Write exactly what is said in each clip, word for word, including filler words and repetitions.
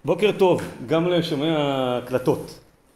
בוקר טוב, גם לשומעי ההקלטות.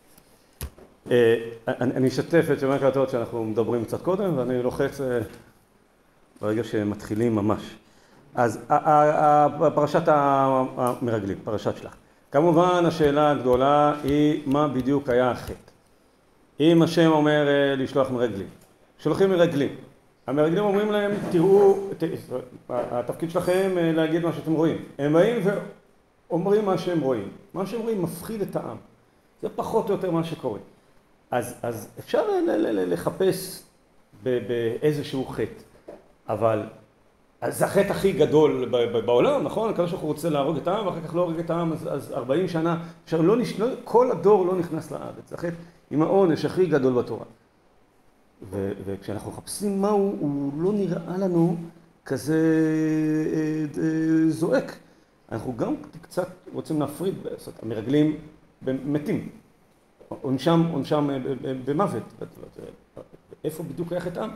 אני אשתף את שומעי ההקלטות שאנחנו מדברים קצת קודם, ואני לוחץ ברגע שמתחילים ממש. אז פרשת המרגלים, פרשת שלח. כמובן השאלה הגדולה היא מה בדיוק היה החטא. אם השם אומר לשלוח מרגלים, שולחים מרגלים. המרגלים אומרים להם, תראו, התפקיד שלכם להגיד מה שאתם רואים. הם באים ואומרים מה שהם רואים. מה שהם רואים מפחיד את העם. זה פחות או יותר מה שקורה. אז, אז אפשר לחפש באיזשהו חטא. אבל זה החטא הכי גדול בעולם, נכון? כמה שאנחנו רוצים להרוג את העם, ואחר כך לא הורג את העם, אז, אז ארבעים שנה. אפשר, לא, לא, כל הדור לא נכנס לארץ. זה החטא עם העונש הכי גדול בתורה. ו, וכשאנחנו מחפשים מהו, הוא לא נראה לנו כזה אה, אה, זועק. אנחנו גם קצת רוצים להפריד, המרגלים מתים, עונשם, עונשם במוות. איפה בדיוק היה חטאם?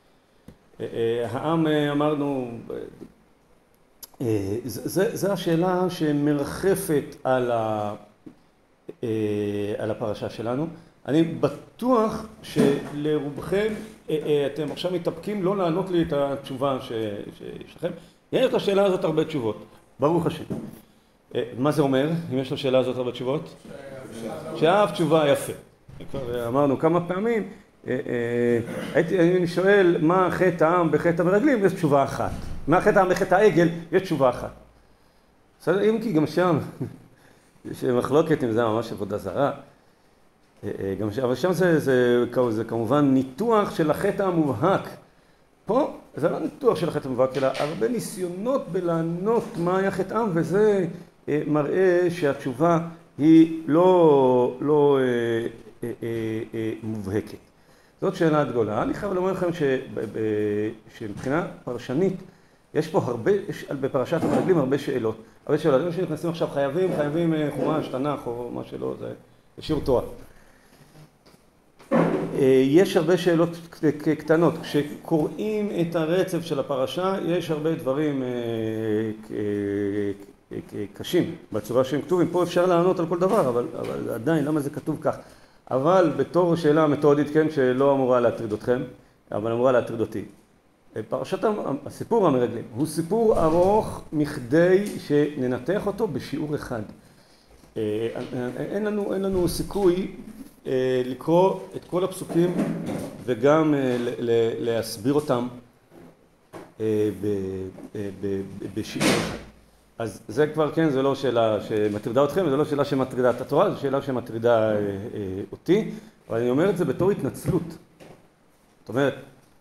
העם, אמרנו, זה, זה השאלה שמרחפת על, ה, על הפרשה שלנו. אני בטוח שלרובכם, אתם עכשיו מתאפקים לא לענות לי את התשובה שיש לכם. יש את השאלה הזאת הרבה תשובות, ברוך השם. מה זה אומר, אם יש לשאלה הזאת הרבה תשובות? שאף תשובה יפה. אמרנו כמה פעמים, אני שואל מה חטא העם בחטא המרגלים, יש תשובה אחת. מה חטא העם בחטא העגל, יש תשובה אחת. בסדר, אם כי גם שם, יש מחלוקת אם זה ממש עבודה זרה. גם שם, אבל שם זה, זה, זה כמובן ניתוח של החטא המובהק. פה זה לא ניתוח של החטא המובהק, אלא הרבה ניסיונות בלענות מה היה חטאם, וזה מראה שהתשובה היא לא, לא אה, אה, אה, מובהקת. זאת שאלה גדולה. אני חייב לומר לכם שמבחינה פרשנית, יש פה הרבה, יש בפרשת המרגלים הרבה שאלות. הרבה שאלות. אם שנכנסים עכשיו חייבים, חייבים חומש, תנ"ך או מה שלא, זה שיעור תורה. יש הרבה שאלות קטנות. כשקוראים את הרצף של הפרשה, יש הרבה דברים קשים בצורה שהם כתובים. פה אפשר לענות על כל דבר, אבל, אבל עדיין, למה זה כתוב כך? אבל בתור שאלה מתודית, כן, שלא אמורה להטריד אתכם, אבל אמורה להטריד אותי. פרשת הסיפור המרגלים הוא סיפור ארוך מכדי שננתח אותו בשיעור אחד. אין לנו, אין לנו סיכוי לקרוא את כל הפסוקים וגם להסביר אותם בשיעור אחד. אז זה כבר כן, זה לא שאלה שמטרידה אתכם, זה לא שאלה שמטרידה את התורה, זו שאלה שמטרידה אותי, אבל אני אומר את זה בתור התנצלות. זאת אומרת,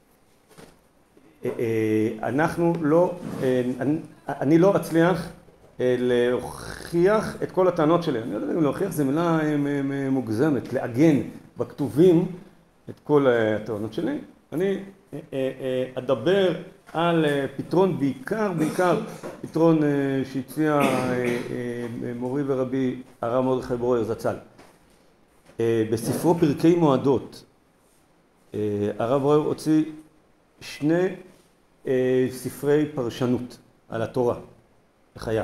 אנחנו לא, אני, אני לא אצליח להוכיח את כל הטענות שלי. אני לא יודע אם להוכיח זה מילה מוגזמת, לעגן בכתובים את כל הטענות שלי. אני אדבר על פתרון בעיקר, בעיקר פתרון שהציע מורי ורבי הרב מרדכי ברויר זצ"ל. בספרו פרקי מועדות, הרב ברויר הוציא שני ספרי פרשנות על התורה, לחיה.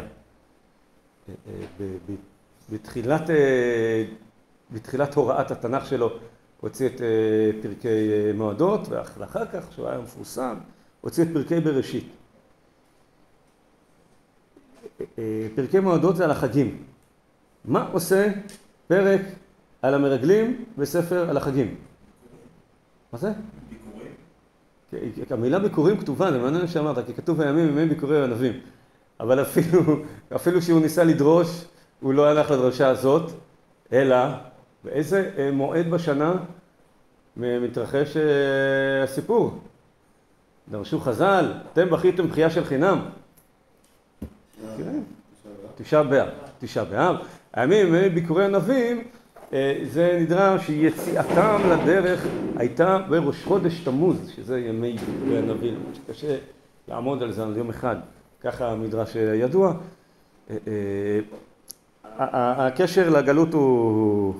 בתחילת, בתחילת הוראת התנ"ך שלו, הוציא את פרקי מועדות, ואחר כך, שהוא היה מפורסם, הוציא את פרקי בראשית. פרקי מועדות זה על החגים. מה עושה פרק על המרגלים וספר על החגים? מה זה? ביקורים. המילה ביקורים כתובה, זה מעניין שאמרת, כי כתוב הימים ימי ביקורי הנביאים. אבל אפילו, אפילו שהוא ניסה לדרוש, הוא לא הלך לדרשה הזאת, אלא באיזה מועד בשנה מתרחש הסיפור. דרשו חז"ל, אתם בכיתם בחייה של חינם. תשעה באב. תשעה באב. הימים ימי ביקורי הנביאים, זה נדרש שיציאתם לדרך הייתה בראש חודש תמוז, שזה ימי ביקורי הנביאים. קשה לעמוד על זה על יום אחד. ככה המדרש ידוע. הקשר לגלות הוא,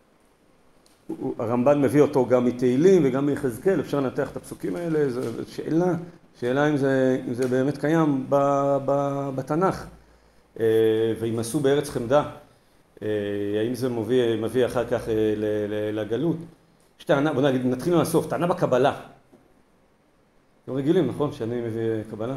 הרמב"ן מביא אותו גם מתהילים וגם מיחזקאל, אפשר לנתח את הפסוקים האלה, זו שאלה, שאלה אם זה, אם זה באמת קיים בתנ"ך. וימסו בארץ חמדה. האם זה מביא, מביא אחר כך לגלות? יש טענה, בוא נגיד, נתחיל מהסוף, טענה בקבלה. אתם רגילים, נכון? שאני מביא קבלה.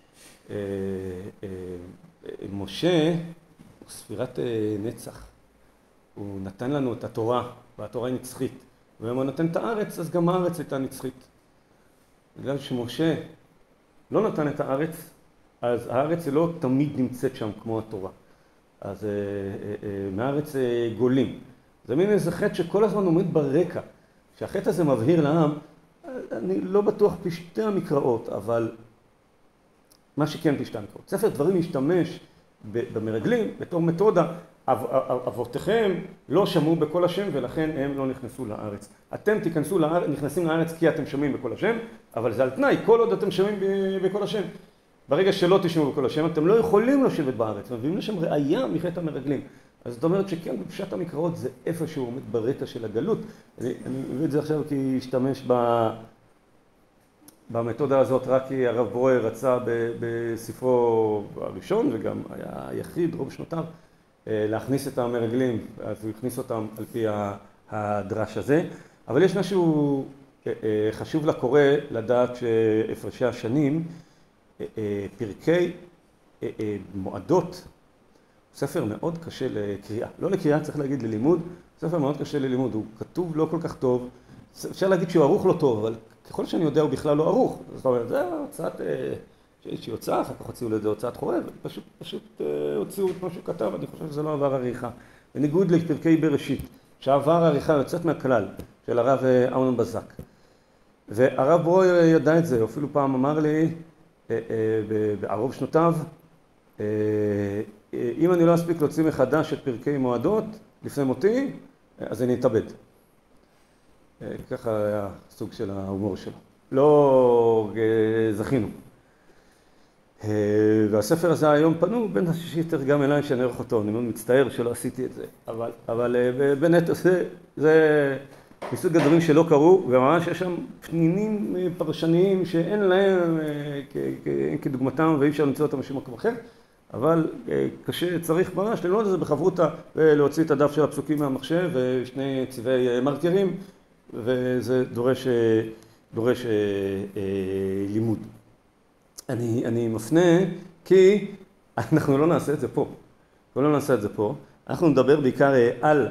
משה הוא ספירת נצח. הוא נתן לנו את התורה, והתורה היא נצחית. ואם הוא נתן את הארץ, אז גם הארץ הייתה נצחית. בגלל שמשה לא נתן את הארץ, אז הארץ היא לא תמיד נמצאת שם כמו התורה. אז אה, אה, אה, מהארץ אה, גולים. זה מין איזה חטא שכל הזמן עומד ברקע. שהחטא הזה מבהיר לעם, אני לא בטוח פשטי המקראות, אבל מה שכן פשטי המקראות. ספר דברים משתמש במרגלים בתור מתודה, אבותיכם לא שמעו בכל השם ולכן הם לא נכנסו לארץ. אתם תיכנסו לארץ, נכנסים לארץ כי אתם שומעים בכל השם, אבל זה על תנאי, כל עוד אתם שומעים בכל השם. ברגע שלא תשמעו בכל השם, אתם לא יכולים לשבת בארץ, מביאים לשם ראייה מחטא המרגלים. אז זאת אומרת שכן, בפשט המקראות זה איפה שהוא עומד ברקע של הגלות. אני, אני מביא את זה עכשיו כי השתמש ב... במתודה הזאת רק כי הרב ברויר רצה בספרו הראשון, וגם היה היחיד, רוב שנותיו, להכניס את המרגלים, אז הוא הכניס אותם על פי הדרש הזה. אבל יש משהו חשוב לקורא לדעת שהפרשי השנים, פרקי מועדות, ספר מאוד קשה לקריאה. לא לקריאה, צריך להגיד ללימוד, ספר מאוד קשה ללימוד. הוא כתוב לא כל כך טוב. אפשר להגיד שהוא ערוך לא טוב, אבל ככל שאני יודע הוא בכלל לא ערוך. זאת אומרת, זה הוצאת, שהיא הוצאה, אחר כך הוציאו לזה הוצאת חורב, פשוט, פשוט הוציאו את מה שהוא כתב, אני חושב שזה לא עבר עריכה. בניגוד לפרקי בראשית, שעבר עריכה יוצאת מהכלל של הרב אמנון בזק. והרב ברויר ידע את זה, אפילו פעם אמר לי, בערוב שנותיו, אם אני לא אספיק להוציא מחדש את פרקי מועדות לפני מותי, אז אני אתאבד. ככה היה סוג של ההומור שלו. לא זכינו. והספר הזה היום פנו, בין השישי תרגם אליי שאני ערך אותו, אני מאוד מצטער שלא עשיתי את זה, אבל, אבל בנט זה, זה מסוג הדברים שלא קרו, וממש יש שם פנינים פרשניים שאין להם כדוגמתם ואי אפשר למצוא אותם בשום מקום אחר, אבל קשה, צריך ממש ללמוד את זה בחברותה ולהוציא את הדף של הפסוקים מהמחשב ושני צבעי מרקרים, וזה דורש, דורש אה, אה, לימוד. אני, אני מפנה כי אנחנו לא נעשה את זה פה. אנחנו לא נעשה את זה פה. אנחנו נדבר בעיקר על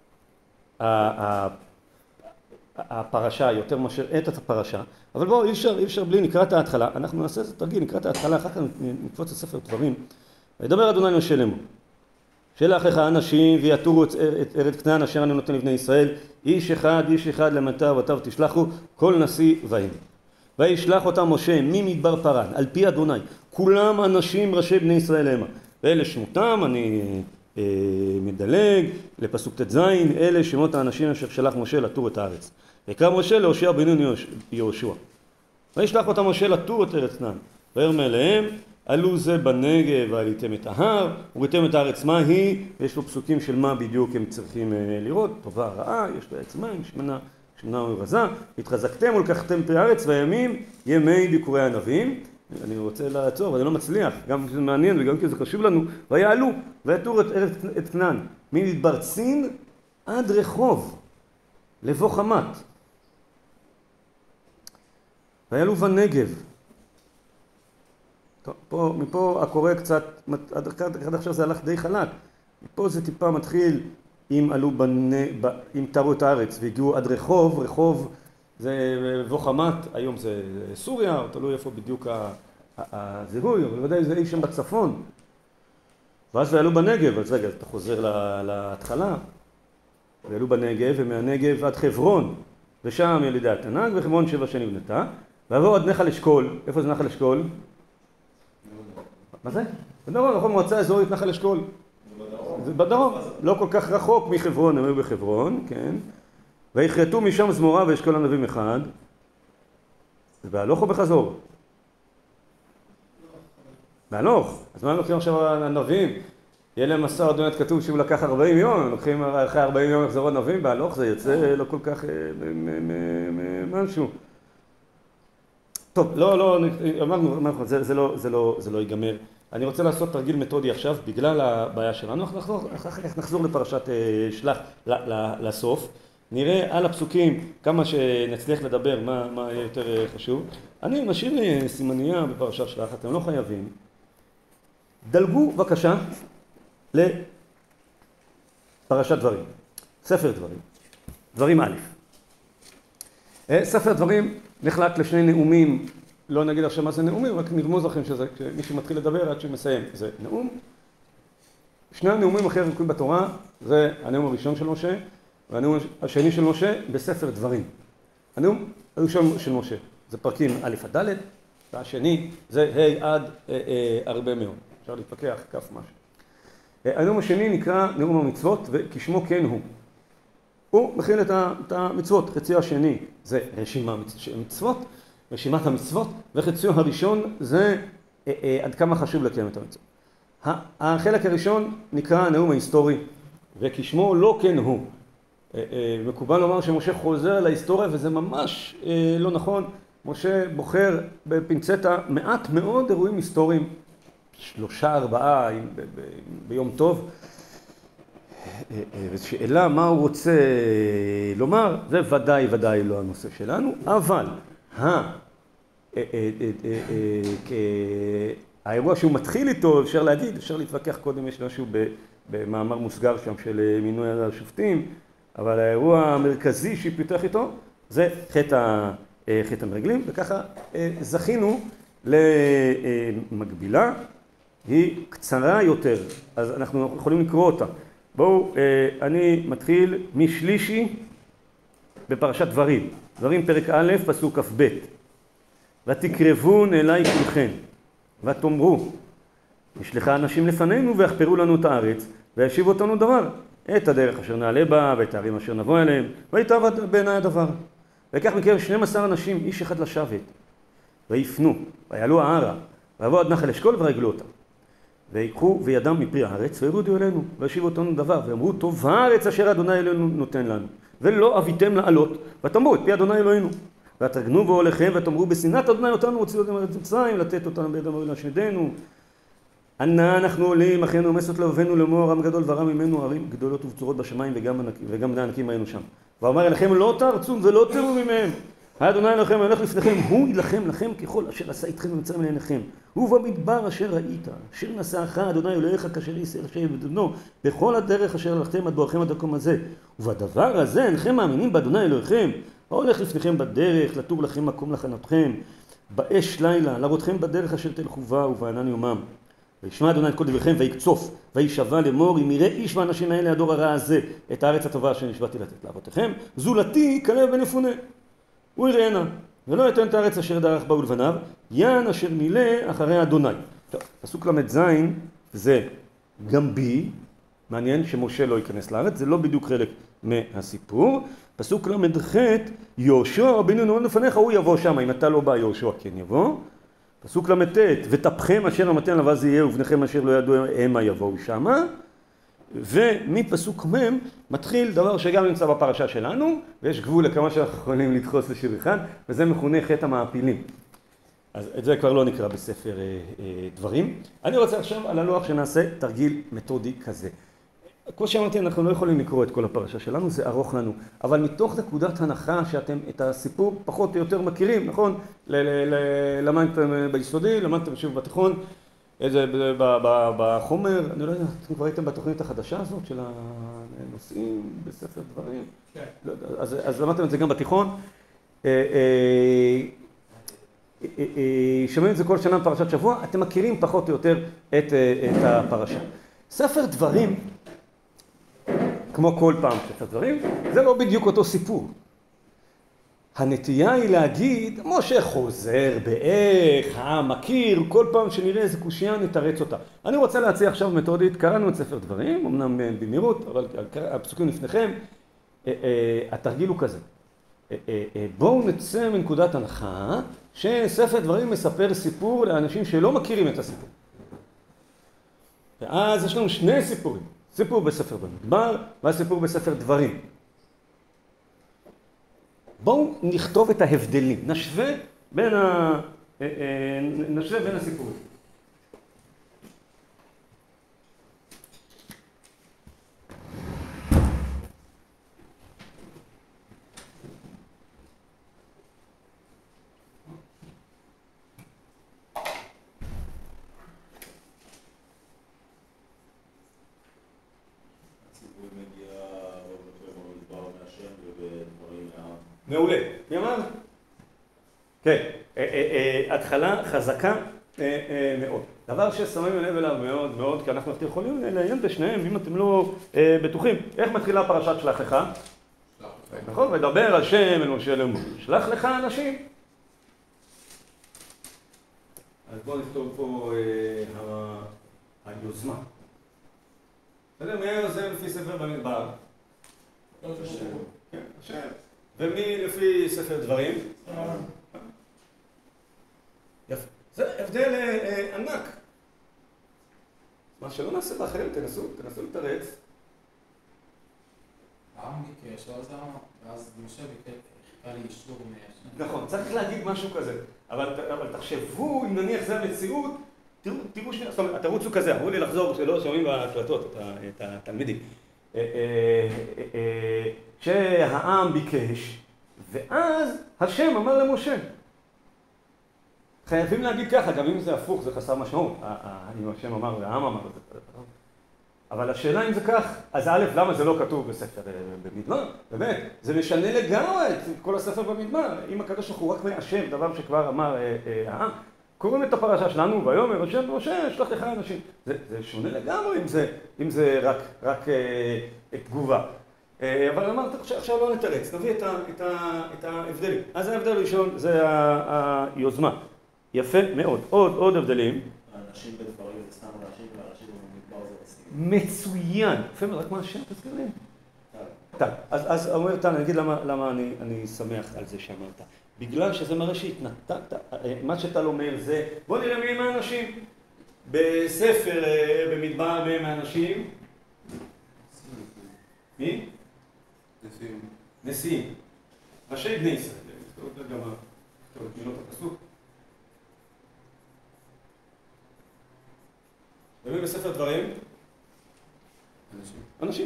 הפרשה, יותר מאשר את הפרשה. אבל בואו, אי אפשר, אי אפשר בלי נקרא את ההתחלה. אנחנו נעשה את זה תרגיל, נקרא את ההתחלה, אחר כך נקפוץ לספר דברים. וידבר אדוני משה לאמור. שלח לך אנשים ויתורו את ארץ כנען אשר אני נותן לבני ישראל, איש אחד, איש אחד למטה ובתיו תשלחו, כל נשיא בהם. וישלח אותם משה ממדבר פרן, על פי אדוני, כולם אנשים ראשי בני ישראל המה. ואלה שמותם, אני אה, מדלג לפסוק ט"ז, אלה שמות האנשים אשר שלח משה לתור את הארץ. ויקרא משה להושיע בן יהושע. וישלח אותם משה לתור את ארץ כנען, ויאמר אליהם, עלו זה בנגב ועליתם את ההר, וראיתם את הארץ מה היא, ויש לו פסוקים של מה בדיוק הם צריכים לראות, טובה רעה, יש לה עץ מים, שמנה, שמנה ורזה, התחזקתם ולקחתם פרי הארץ, והימים ימי ביקורי הנביאים. אני רוצה לעצור, אבל אני לא מצליח, גם כי זה מעניין וגם כי זה חשוב לנו, ויעלו, ויתורו את ארץ את כנען, ממדבר צין עד רחוב, לבוא חמת. ויעלו בנגב. פה, מפה הקורא קצת, עד, עד עכשיו זה הלך די חלק. מפה זה טיפה מתחיל אם עלו בנה, אם תרו את הארץ והגיעו עד רחוב, רחוב זה בוא חמת, היום זה סוריה, או תלוי איפה בדיוק הזיהוי, אבל ודאי זה אי שם בצפון. ואז ועלו בנגב, אז רגע, אתה חוזר להתחלה. ועלו בנגב, ומהנגב עד חברון, ושם ילידי התנ"ג, וחברון שבע שנים נבנתה, ועברו עד נחל אשכול. איפה זה נחל אשכול? מה זה? בדרום, נכון, מועצה אזורית נחל אשכול. זה בדרום, לא כל כך רחוק מחברון, הם היו בחברון, כן. ויחרטו משם זמורה ואשכול הנביאים אחד. זה בהלוך או בחזור? בהלוך. אז מה לוקחים עכשיו הנביאים? יהיה להם מסע אדוני כתוב שהוא לקח ארבעים יום, לוקחים אחרי ארבעים יום יחזרו הנביאים, בהלוך זה יוצא לא כל כך משהו. טוב, לא, לא, אמרנו, זה, זה לא, זה לא, זה לא ייגמר. אני רוצה לעשות תרגיל מתודי עכשיו, בגלל הבעיה שלנו. אנחנו נחזור, נחזור לפרשת שלח לסוף. נראה על הפסוקים כמה שנצליח לדבר, מה, מה יהיה יותר חשוב. אני משאיר סימניה בפרשת שלח, אתם לא חייבים. דלגו בבקשה לפרשת דברים, ספר דברים, דברים א'. ספר דברים נחלק לשני נאומים, לא נגיד עכשיו מה זה נאומים, רק נרמוז לכם שזה, כשמי שמתחיל לדבר עד שמסיים, זה נאום. שני הנאומים הכי ארוכים בתורה, זה הנאום הראשון של משה, והנאום השני של משה בספר דברים. הנאום הראשון של משה, זה פרקים א' עד ד', והשני זה ה' עד אה, אה, הרבה מאוד. אפשר להתפקח, כף משהו. הנאום השני נקרא נאום המצוות, וכשמו כן הוא. הוא מכיל את המצוות. חציו השני זה רשימה מצוות, רשימת המצוות, וחציו הראשון זה אה, אה, עד כמה חשוב לקיים את המצוות. החלק הראשון נקרא הנאום ההיסטורי, וכשמו לא כן הוא. אה, אה, מקובל לומר שמשה חוזר להיסטוריה, וזה ממש אה, לא נכון. משה בוחר בפינצטה מעט מאוד אירועים היסטוריים, שלושה, ארבעה ב- ב- ביום טוב. ושאלה מה הוא רוצה לומר, זה ודאי ודאי לא הנושא שלנו, אבל האירוע שהוא מתחיל איתו, אפשר להגיד, אפשר להתווכח קודם, יש משהו במאמר מוסגר שם של מינוי השופטים, אבל האירוע המרכזי שפיתח איתו זה חטא חטא המרגלים, וככה זכינו למקבילה, היא קצרה יותר, אז אנחנו יכולים לקרוא אותה. בואו, אני מתחיל משלישי בפרשת דברים. דברים פרק א', פסוק כ"ב. ותקרבון אליי כולכם, ותאמרו, נשלחה אנשים לפנינו ויחפרו לנו את הארץ, וישיבו אותנו דבר, את הדרך אשר נעלה בה, ואת הערים אשר נבוא אליהם, ויטב בעיניי הדבר. וכך מקרב שנים עשר אנשים, איש אחד לשבת, ויפנו, ויעלו הערה, ויבואו עד נחל אשכול ורגלו אותם. ויקחו וידם מפרי הארץ, וירודו אלינו, וישיבו אותנו דבר, ואמרו, טוב הארץ אשר אדוני אלוהינו נותן לנו, ולא אביתם לעלות, ותאמרו את פי אדוני אלוהינו. ותגנובו אליכם, ותאמרו, בשנאת אדוני אותנו הוציאו אותנו מארץ מצרים, לתת אותנו ביד המורים להשמידנו. אנה אנחנו עולים, אחינו עומסות לבבנו לאמור, עם גדול ורם ממנו, ערים גדולות ובצורות בשמיים, וגם, וגם בני ענקים היינו שם. ואומר אליכם, לא תארצו ולא תראו ממהם. האדוני אלוהיכם הולך לפניכם, הוא ילחם לכם ככל אשר עשה איתכם במצרים לעיניכם. הוא במדבר אשר ראית, אשר נשאך אדוני אלוהיך כאשר ישראל אשר יבדנו, בכל הדרך אשר הלכתם עד בואכם עד המקום הזה. ובדבר הזה אינכם מאמינים באדוני אלוהיכם, ההולך לפניכם בדרך, לתור לכם מקום לחנותכם, באש לילה, להראותכם בדרך אשר תלכו בה ובענן יומם. וישמע אדוני את כל דבריכם ויקצוף, וישבע לאמור, אם יראה איש מהאנשים האלה הדור הרע הזה, את הארץ הטובה אשר נשבעתי לתת לאבותיכם, זולתי כלב בן יפונה. הוא יראנה, ולא יתן את הארץ אשר דרך בה ולבניו, יען אשר מילא אחרי אדוני. טוב, פסוק למד זין, זה גם בי, מעניין שמשה לא ייכנס לארץ, זה לא בדיוק חלק מהסיפור. פסוק למד חט, יהושע בן נון לפניך, הוא יבוא שם, אם אתה לא בא יהושע כן יבוא. פסוק למד ט', ותפכם אשר אמרתם לבז יהיה, ובניכם אשר לא ידעו המה יבואו שמה. ומפסוק מ' מתחיל דבר שגם נמצא בפרשה שלנו, ויש גבול לכמה שאנחנו יכולים לדחוס לשיר אחד, וזה מכונה חטא המעפילים. אז את זה כבר לא נקרא בספר אה, אה, דברים. אני רוצה עכשיו על הלוח שנעשה תרגיל מתודי כזה. כמו שאמרתי, אנחנו לא יכולים לקרוא את כל הפרשה שלנו, זה ארוך לנו, אבל מתוך נקודת הנחה שאתם את הסיפור פחות או יותר מכירים, נכון? למדתם ביסודי, למדתם שוב בתיכון, איזה, בחומר, אני לא יודע, אתם כבר הייתם בתוכנית החדשה הזאת של הנושאים בספר דברים? כן. לא, אז, אז למדתם את זה גם בתיכון. שומעים את זה כל שנה בפרשת שבוע, אתם מכירים פחות או יותר את, את הפרשה. ספר דברים, כמו כל פעם ספר דברים, זה לא בדיוק אותו סיפור. הנטייה היא להגיד, משה חוזר באיך, מכיר, כל פעם שנראה איזה קושייה נתרץ אותה. אני רוצה להציע עכשיו מתודית, קראנו את ספר דברים, אמנם במהירות, אבל הפסוקים לפניכם, התרגיל הוא כזה. בואו נצא מנקודת הנחה שספר דברים מספר סיפור לאנשים שלא מכירים את הסיפור. ואז יש לנו שני סיפורים, סיפור בספר במדבר והסיפור בספר דברים. בואו נכתוב את ההבדלים, נשווה בין, ה... נשווה בין הסיפורים. מעולה. מי אמר? כן, התחלה חזקה מאוד. דבר ששמים לב אליו מאוד מאוד, כי אנחנו יכולים לעיין בשניהם, אם אתם לא בטוחים. איך מתחילה פרשת שלח לך? נכון? מדבר השם אל משה לאמור. שלח לך אנשים. אז בואו נכתוב פה היוזמה. בסדר, מי היוזם לפי ספר במדבר? השם. כן, השם. ומי לפי ספר דברים? יפה. זה הבדל ענק. מה שלא נעשה באחרים, תנסו, תנסו לתרץ. העם ביקש, ואז משה ביקש, חיכה לי אישור מהשם. נכון, צריך להגיד משהו כזה. אבל תחשבו, אם נניח זה המציאות, תראו שנייה, זאת אומרת, התירוץ הוא כזה, אמרו לי לחזור, שלא שומעים בהקלטות את התלמידים. שהעם ביקש, ואז השם אמר למשה. חייבים להגיד ככה, גם אם זה הפוך, זה חסר משמעות. אם השם אמר והעם אמר, אבל השאלה אם זה כך, אז א', למה זה לא כתוב בספר במדבר? באמת, זה משנה לגמרי את כל הספר במדבר. אם הקדוש ברוך הוא רק מאשם, דבר שכבר אמר העם, קוראים את הפרשה שלנו, ויאמר השם משה, שלח לך אנשים. זה, זה שונה לגמרי אם זה, אם זה רק, רק אה, תגובה. אה, אבל אמרת, עכשיו לא נתרץ, נביא את, ה, את, ה, את ההבדלים. אז ההבדל הראשון זה היוזמה. יפה מאוד. עוד, עוד הבדלים. האנשים בדברים זה סתם אנשים, והאנשים במדבר זה עושים. מצוין. יפה מאוד, רק מה השם תזכיר לי? טל. אז, אז אומר טל, אני אגיד למה, למה אני, אני שמח על זה שאמרת. בגלל שזה מראה שהתנתקת, מה שטל אומר זה, בוא נראה מי הם האנשים. בספר במדבר מי הם האנשים? מי? נשיאים. נשיאים. ראשי בני ישראל. נכתוב גם את מילות הפסוק. ומי בספר דברים? אנשים. אנשים.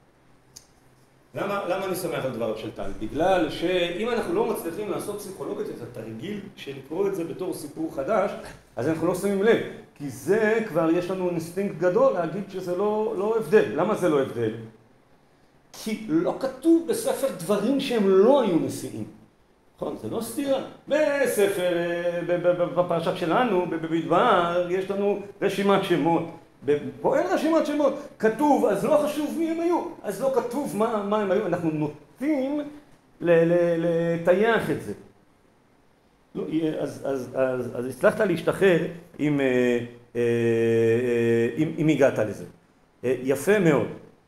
למה, למה אני שמח על דבריו של טל? בגלל שאם אנחנו לא מצליחים לעשות פסיכולוגית את התרגיל של לקרוא את זה בתור סיפור חדש, אז אנחנו לא שמים לב. כי זה כבר יש לנו אינסטינקט גדול להגיד שזה לא, לא הבדל. למה זה לא הבדל? כי לא כתוב בספר דברים שהם לא היו נשיאים. נכון? זה לא סתירה. בספר, בפרשת שלנו, במדבר, יש לנו רשימת שמות. פה אין רשימת שמות. כתוב, אז לא חשוב מי הם היו. אז לא כתוב מה, מה הם היו. אנחנו נוטים לטייח את זה. לא, אז, אז, אז, אז הצלחת להשתחרר אם, אם, אם הגעת לזה. יפה מאוד.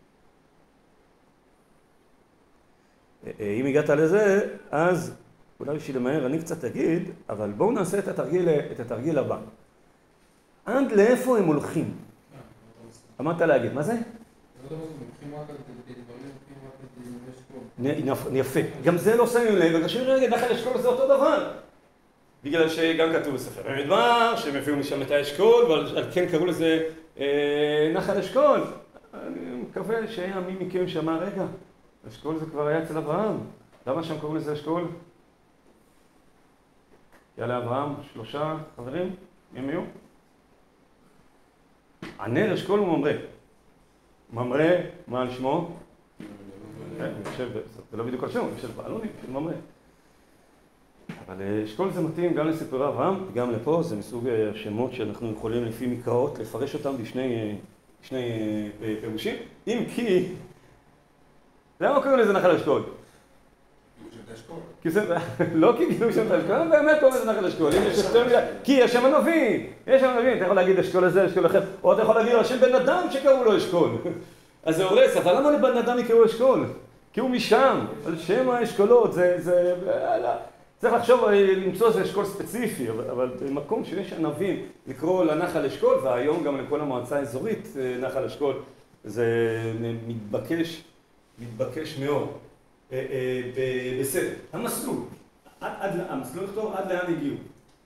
אם הגעת לזה, אז אולי בשביל למהר אני קצת אגיד, אבל בואו נעשה את התרגיל, את התרגיל הבא. עד לאיפה הם הולכים? אמרת להגיד, מה זה? יפה. גם זה לא שמים לב, וגשמים רגע, נחל אשכול זה אותו דבר. בגלל שגם כתוב בספר במדבר, שהם הביאו משם את האשכול, ועל כן קראו לזה נחל אשכול. אני מקווה שהיה מי מכם שאמר, רגע, אשכול זה כבר היה אצל אברהם. למה שם קראו לזה אשכול? היה לאברהם שלושה חברים, מי הם היו? ענר, אשכול וממרא. ממרא, מה על שמו? זה לא בדיוק על שמו, יש בעלונים, של ממרא. אבל אשכול זה מתאים גם לסיפורי אברהם, גם לפה, זה מסוג השמות שאנחנו יכולים לפי מקראות לפרש אותם בשני פירושים. אם כי, למה קוראים לזה נחל אשכול? כי זה, לא כי גילו שם את האשכול, אבל באמת קוראים לזה נחל אשכול. כי יש שם הנביא, יש שם הנביא, אתה יכול להגיד אשכול הזה, אשכול אחר, או אתה יכול להגיד על שם בן אדם שקראו לו אשכול. אז זה הורס, אבל למה לבן אדם יקראו אשכול? כי הוא משם, על שם האשכולות, זה, זה, צריך לחשוב, למצוא איזה אשכול ספציפי, אבל במקום שיש ענבים לקרוא לנחל אשכול, והיום גם לכל המועצה האזורית נחל אשכול, זה מתבקש, מתבקש מאוד. בסדר, המסלול, המסלול לכתוב עד לאן הגיעו.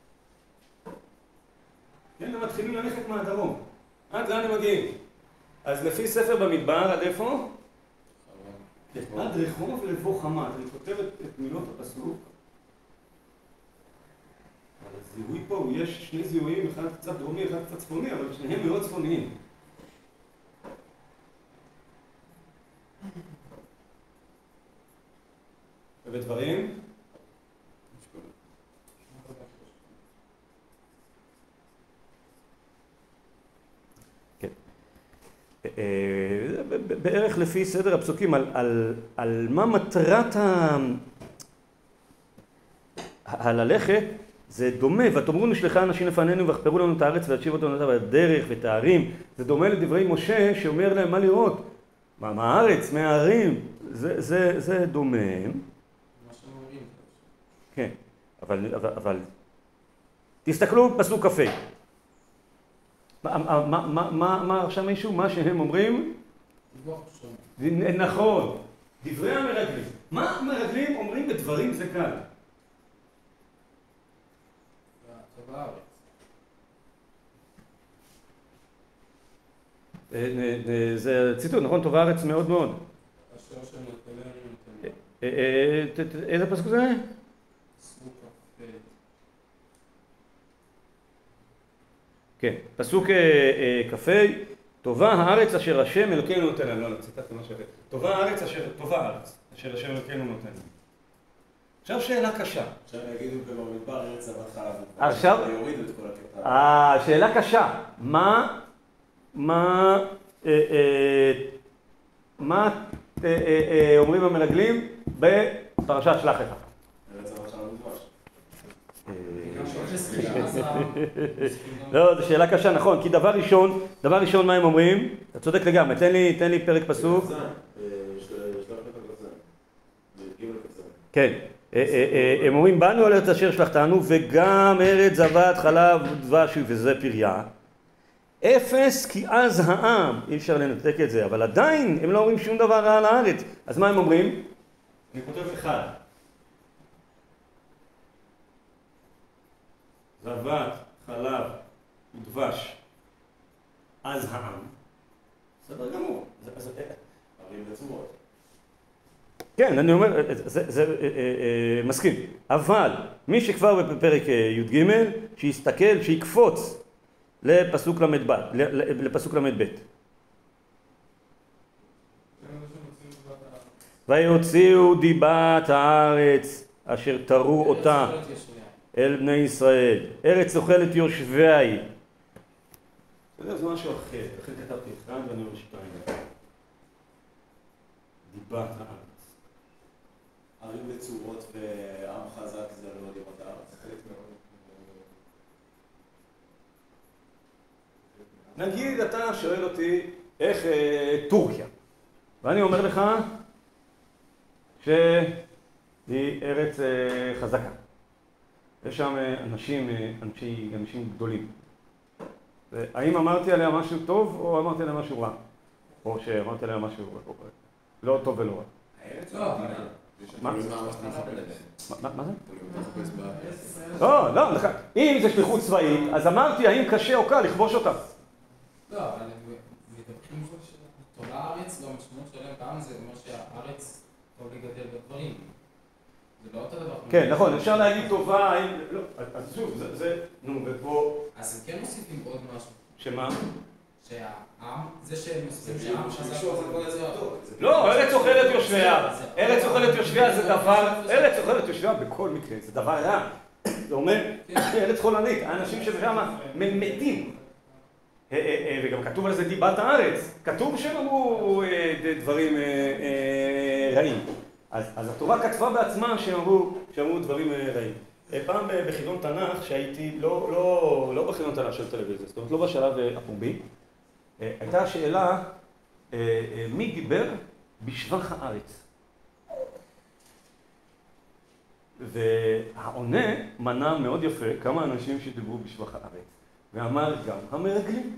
כן, הם מתחילים ללכת מהדרום, עד לאן הם מגיעים. אז לפי ספר במדבר, עד איפה? עד רחוב לבוא חמת. אני כותב את מילות הפסוק. הזיהוי פה, יש שני זיהויים, אחד קצת דרומי, אחד קצת צפוני, אבל שניהם מאוד צפוניים. ובדברים? בערך לפי סדר הפסוקים, על, על, על מה מטרת ה... הללכת, זה דומה, ותאמרו נשלחה אנשים לפנינו ויחפרו לנו את הארץ וישיבו אותנו בדרך ואת הערים. זה דומה לדברי משה שאומר להם מה לראות. מה, מה הארץ, מהערים, זה, זה, זה דומה. מה שאומרים. כן, אבל, אבל, אבל... תסתכלו פסוק כ"ה. מה, מה, מה, מה, מה עכשיו מישהו? מה שהם אומרים? נכון, דברי המרגלים. מה המרגלים אומרים בדברים זה קל? זה ציטוט, נכון? טוב הארץ מאוד מאוד. איזה פסוק זה? כן, פסוק כ"ה, טובה הארץ אשר השם אלוקינו נותן לנו. לא, לא, ציטטתי משהו אחר. טובה הארץ אשר, טובה הארץ אשר השם אלוקינו נותן לנו. עכשיו שאלה קשה. עכשיו יגידו במדבר ארץ זבת חלב. עכשיו? יורידו את כל הקטע. אה, שאלה קשה. מה, מה, אה, אה, מה אה, אה, אומרים המרגלים בפרשת שלח לך? ארץ זבת חלב ודבש. לא, זו שאלה קשה, נכון, כי דבר ראשון, דבר ראשון מה הם אומרים? אתה צודק לגמרי, תן לי, תן לי פרק פסוק. כן, הם אומרים, באנו על ארץ אשר שלחתנו, וגם ארץ זבת חלב ודבש וזה פריה. אפס כי אז העם, אי אפשר לנתק את זה, אבל עדיין הם לא אומרים שום דבר רע על הארץ. אז מה הם אומרים? אני כותב אחד. זבת, חלב ודבש, אז העם. בסדר גמור. ערים וצורות. כן, אני אומר, זה, זה מסכים. אבל מי שכבר בפרק י"ג, שיסתכל, שיקפוץ לפסוק למד ב', לפסוק למד ב'. ויוציאו דיבת הארץ אשר תרו אותה אל בני ישראל. ארץ אוכלת יושביה היא. זה משהו אחר, לכן כתבתי אחד ואני אומר שתיים. דיבת הארץ. ערים וצורות ועם חזק זה לא דיבת הארץ. נגיד אתה שואל אותי איך אה, טורקיה, ואני אומר לך שהיא ארץ אה, חזקה. יש שם אנשים, אנשי, אנשים גדולים. האם אמרתי עליה משהו טוב או אמרתי עליה משהו רע? או שאמרתי עליה משהו לא טוב ולא רע? מה? מה זה? לא, לא, אם זה שליחות צבאית, אז אמרתי האם קשה או קל לכבוש אותה. לא, אבל מדברים שתולה הארץ, לא, המשמעות שלהם פעם זה אומר שהארץ טוב לגדל בדברים. זה לא אותו דבר. כן, נכון, אפשר להגיד טובה, האם... לא, אז שוב, זה... נו, ופה... אז הם כן מוסיפים עוד משהו. שמה? שהעם, זה שהם מוסיפים שהעם חזק זה טוב. לא, ארץ אוכלת יושביה. ארץ אוכלת יושביה זה דבר... ארץ אוכלת יושביה בכל מקרה, זה דבר רע. זה אומר, ארץ חולנית, האנשים שבשם מתים. וגם כתוב על זה דיבת הארץ. כתוב שהם אמרו דברים רעים. אז התורה כתבה בעצמה שאמרו דברים רעים. פעם בחידון תנ"ך, שהייתי לא בחידון תנ"ך של טלוויזיה, זאת אומרת לא בשלב הפומבי, הייתה השאלה, מי דיבר בשבח הארץ? והעונה מנה מאוד יפה כמה אנשים שדיברו בשבח הארץ, ואמר גם המרגלים.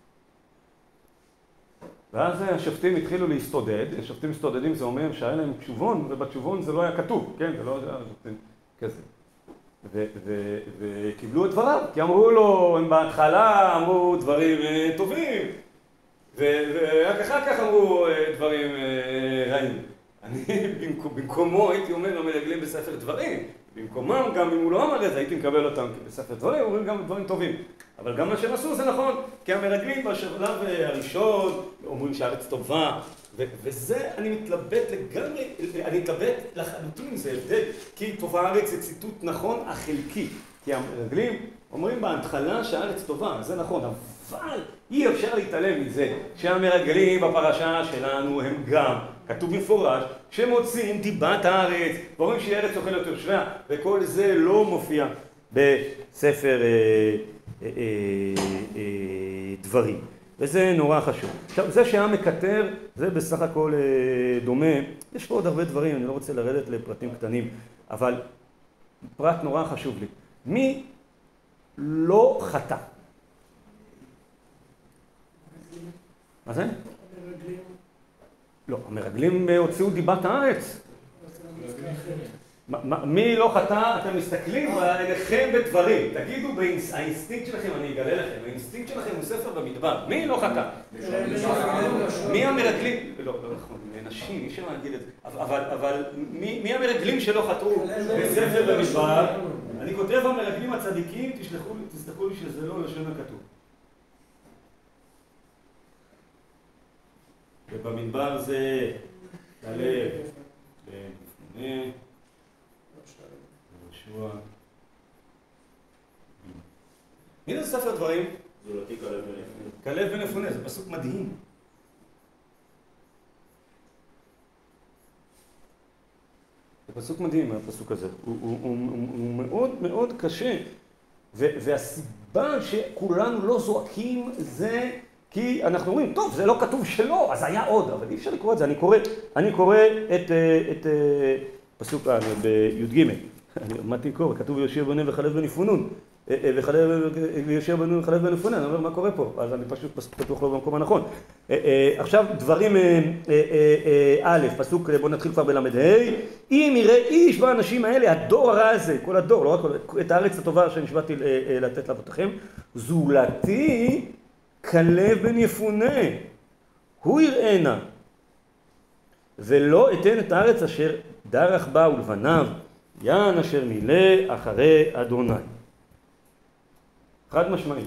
ואז השופטים התחילו להסתודד, השופטים מסתודדים זה אומר שהיה להם תשובון, ובתשובון זה לא היה כתוב, כן? זה לא היה שופטים כזה. וקיבלו את דבריו, כי אמרו לו, הם בהתחלה אמרו דברים טובים, ורק אחר כך אמרו דברים רעים. אני במקומו הייתי אומר למרגלים בספר דברים, במקומם גם אם הוא לא אמר את זה הייתי מקבל אותם בספר דברים, אומרים גם דברים טובים. אבל גם מה שהם עשו זה נכון, כי המרגלים בשלב הראשון אומרים שהארץ טובה, וזה אני מתלבט לגמרי, אני מתלבט לחלוטין, זה הבדל, כי טובה הארץ זה ציטוט נכון, החלקי. כי המרגלים אומרים בהתחלה שהארץ טובה, זה נכון, אבל אי אפשר להתעלם מזה שהמרגלים בפרשה שלנו הם גם, כתוב במפורש, שמוצאים דיבת הארץ, ואומרים שהיא ארץ אוכלת יושביה, וכל זה לא מופיע בספר אה, אה, אה, דברים. וזה נורא חשוב. עכשיו, זה שהעם מקטר, זה בסך הכל אה, דומה. יש פה עוד הרבה דברים, אני לא רוצה לרדת לפרטים קטנים, אבל פרט נורא חשוב לי. מי לא חטא? מה זה? המרגלים. לא, המרגלים הוציאו דיבת הארץ. מי לא חטא? אתם מסתכלים עליכם בדברים. תגידו, האינסטינקט שלכם, אני אגלה לכם, האינסטינקט שלכם הוא ספר במדבר. מי לא חטא? מי המרגלים? לא, לא נכון, נשים, אי אפשר להגיד את זה. אבל מי המרגלים שלא חטאו בספר במדבר? אני כותב המרגלים הצדיקים, תסתכלו לי שזה לא לשון הכתוב. ובמדבר זה כלב, בן יפונה, יהושע. הנה זה ספר דברים. זולתי כלב בן יפונה. כלב בן יפונה, זה פסוק מדהים. זה פסוק מדהים, הפסוק הזה. הוא, הוא, הוא, הוא, הוא מאוד מאוד קשה. ו, והסיבה שכולנו לא זועקים זה כי אנחנו אומרים, טוב, זה לא כתוב שלא, אז היה עוד, אבל אי אפשר לקרוא את זה. אני קורא, אני קורא את, את, את פסוק בי"ג. אני עמדתי לקרוא, כתוב יהושע בן וכלב בן יפונה. ויהושע בן וכלב בן יפונה, אני אומר, מה קורה פה? אז אני פשוט פתוח לו במקום הנכון. עכשיו, דברים א', פסוק, בוא נתחיל כבר בלמד ה', אם יראה איש באנשים האלה, הדור הרע הזה, כל הדור, לא רק את הארץ הטובה שנשבעתי לתת לאבותיכם, זולתי כלב בן יפונה, הוא יראנה, ולא אתן את הארץ אשר דרך בה ולבניו, יען אשר מילא אחרי אדוני. חד משמעי.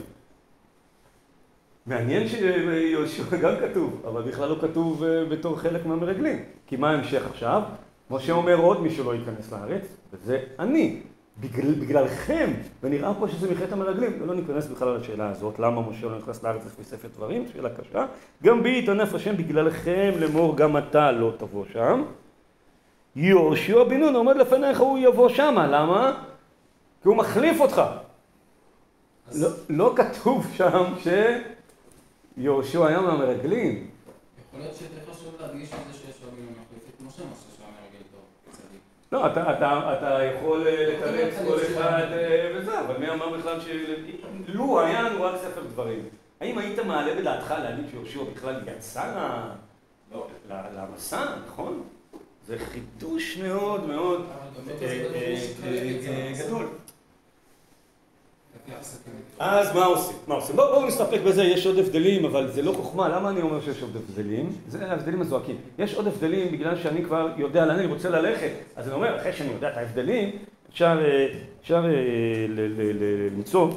מעניין שיהושע גם כתוב, אבל בכלל לא כתוב בתור חלק מהמרגלים. כי מה ההמשך עכשיו? משה אומר עוד מישהו לא ייכנס לארץ, וזה אני. בגלל, בגללכם, ונראה פה שזה מחטא המרגלים, ולא ניכנס בכלל לשאלה הזאת, למה משה לא נכנס לארץ לפי ספר דברים, שאלה קשה. גם בי יטנף השם בגללכם לאמור גם אתה לא תבוא שם. יהושע בן נון עומד לפניך, הוא יבוא שמה, למה? כי הוא מחליף אותך. לא, לא כתוב שם שיהושע היה מהמרגלים. יכול להיות שיותר חשוב להדגיש את זה שיש רבים מחליף את משה, משה שהוא המרגל טוב, צדיק. לא, אתה, אתה, אתה יכול לתרץ כל אחד וזה, אבל מי אמר בכלל שלו היה לנו רק ספר דברים. האם היית מעלה בדעתך להגיד שיהושע בכלל יצא למסע, נכון? זה חידוש מאוד מאוד גדול. אז מה עושים? מה עושים? בואו בוא נסתפק בזה, יש עוד הבדלים, אבל זה לא חוכמה. למה אני אומר שיש עוד הבדלים? זה ההבדלים הזועקים. יש עוד הבדלים בגלל שאני כבר יודע לאן אני רוצה ללכת. אז אני אומר, אחרי שאני יודע את ההבדלים, אפשר, אפשר למצוא.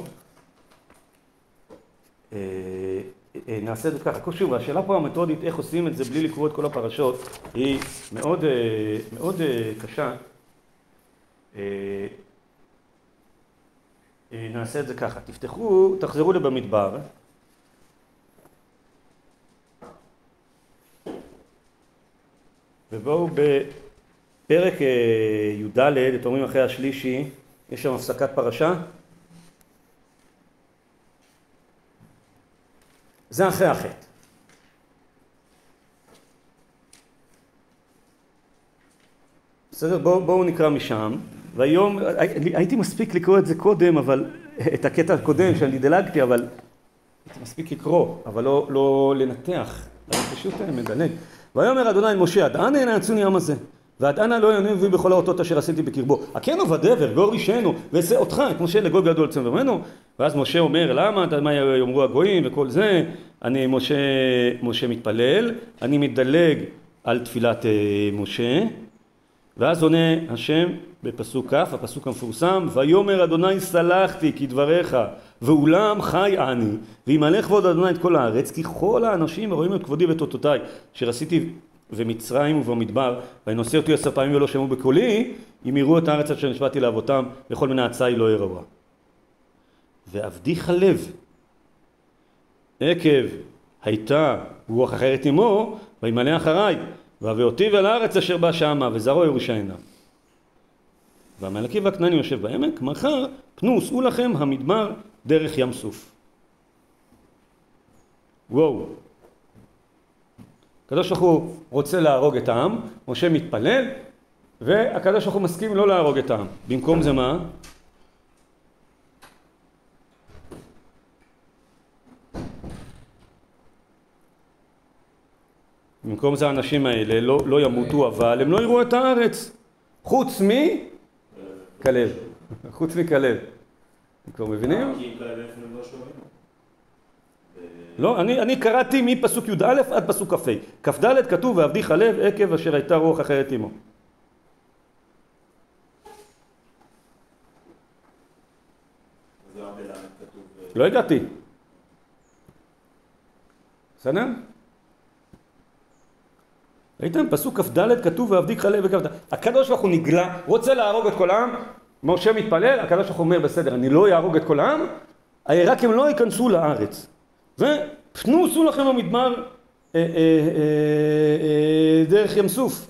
נעשה את זה ככה. שוב, השאלה פה המתודית, איך עושים את זה בלי לקרוא את כל הפרשות, היא מאוד, מאוד קשה. נעשה את זה ככה, תפתחו, תחזרו לבמדבר. ובואו בפרק י"ד, אתם אומרים אחרי השלישי, יש שם הפסקת פרשה. זה אחרי החטא. בסדר, בואו בוא נקרא משם. והיום, הייתי מספיק לקרוא את זה קודם, אבל את הקטע הקודם שאני דלגתי, אבל הייתי מספיק לקרוא, אבל לא, לא לנתח, אני פשוט מדלג. ויאמר אדוני אל משה, עד אנה ינאצוני העם הזה, ועד אנה לא ינאצוני בכל האותות אשר עשיתי בקרבו. הכנו ודבר, גור אישנו, ועשה אותך, את משה לגוי גדול צאן ממנו. ואז משה אומר, למה, מה יאמרו הגויים וכל זה? אני, משה, משה מתפלל, אני מדלג על תפילת משה, ואז עונה השם בפסוק כ', הפסוק המפורסם, ויאמר אדוני סלחתי כדבריך, ואולם חי אני, וימלא כבוד אדוני את כל הארץ, כי כל האנשים הרואים את כבודי ותותותיי, אשר עשיתי במצרים ובמדבר, וינושא אותי עשר פעמים ולא שמעו בקולי, אם יראו את הארץ אשר נשבעתי לאבותם, וכל מנעצי לא יראוה. ועבדי חלב, עקב הייתה רוח אחרת עמו, וימלא אחריי, והביא אותי אל הארץ אשר בא שמה, וזרעו ירושענה. והעמלקי והכנעני יושב בעמק, מחר פנו סעו לכם המדבר דרך ים סוף. וואו. הקדוש ברוך הוא רוצה להרוג את העם, משה מתפלל, והקדוש ברוך הוא מסכים לא להרוג את העם. במקום זה מה? במקום זה האנשים האלה לא, לא ימותו, אבל הם לא יראו את הארץ. חוץ מי? כלב. חוץ מכלב. אתם כבר מבינים? כי עם כלב הם לא שומעים. לא, אני, אני קראתי מפסוק י' א' עד פסוק כ"ה. כ"ד כתוב ועבדי חלב עקב אשר הייתה רוח אחרת עמו. לא הגעתי. בסדר? ראיתם? פסוק כ"ד כתוב ועבדי חלב וכ"ד. הקדוש ברוך הוא נגלה, רוצה להרוג את כל העם, משה מתפלל, הקדוש ברוך הוא אומר בסדר, אני לא יהרוג את כל העם, רק הם לא ייכנסו לארץ. ופנו סעו לכם המדבר אה, אה, אה, אה, דרך ים סוף.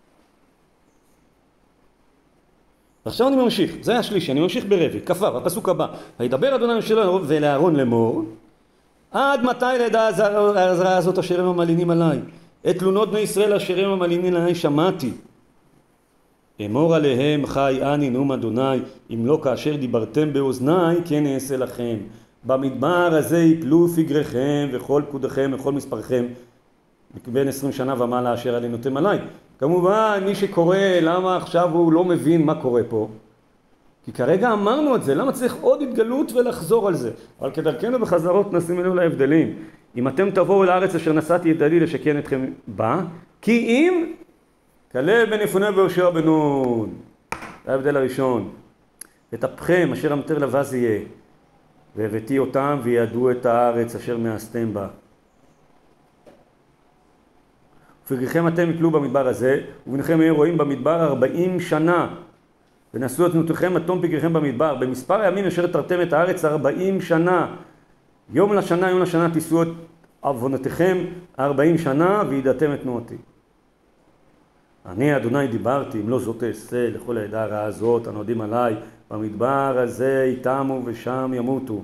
ועכשיו אני ממשיך, זה השלישי, אני ממשיך ברבי, כ"ו, הפסוק הבא. וידבר אדוני משה ולאהרון לאמור, עד מתי לידע הזרעה הזאת אשר הם המלינים עליי? את תלונות בני ישראל אשר הם המלינים עליי שמעתי. אמור עליהם חי אני נאום אדוני, אם לא כאשר דיברתם באוזני כן אעשה לכם. במדבר הזה יפלו פגריכם וכל פקודיכם וכל מספרכם בין עשרים שנה ומעלה אשר עלינותם עליי. כמובן מי שקורא למה עכשיו הוא לא מבין מה קורה פה, כי כרגע אמרנו את זה, למה צריך עוד התגלות ולחזור על זה? אבל כדרכנו בחזרות נשים אלינו להבדלים. אם אתם תבואו לארץ אשר נשאתי את ידי לשכן אתכם בה, כי אם כלב בן יפונה ויהושע בן נון, זה ההבדל הראשון. ותפכם אשר המטר לבז יהיה, והבאתי אותם וידעו את הארץ אשר מאסתם בה. ופגריכם אתם יפלו במדבר הזה, ובניכם יהיו רואים במדבר ארבעים שנה. ונשאו את נותיכם מתום פגריכם במדבר. במספר הימים אשר תרתם את הארץ ארבעים שנה. יום לשנה, יום לשנה תישאו את עוונותיכם ארבעים שנה, וידעתם את תנועתי. אני אדוני דיברתי, אם לא זאת אעשה לכל העדה הרעה הזאת, הנודים עליי, במדבר הזה יתמו ושם ימותו.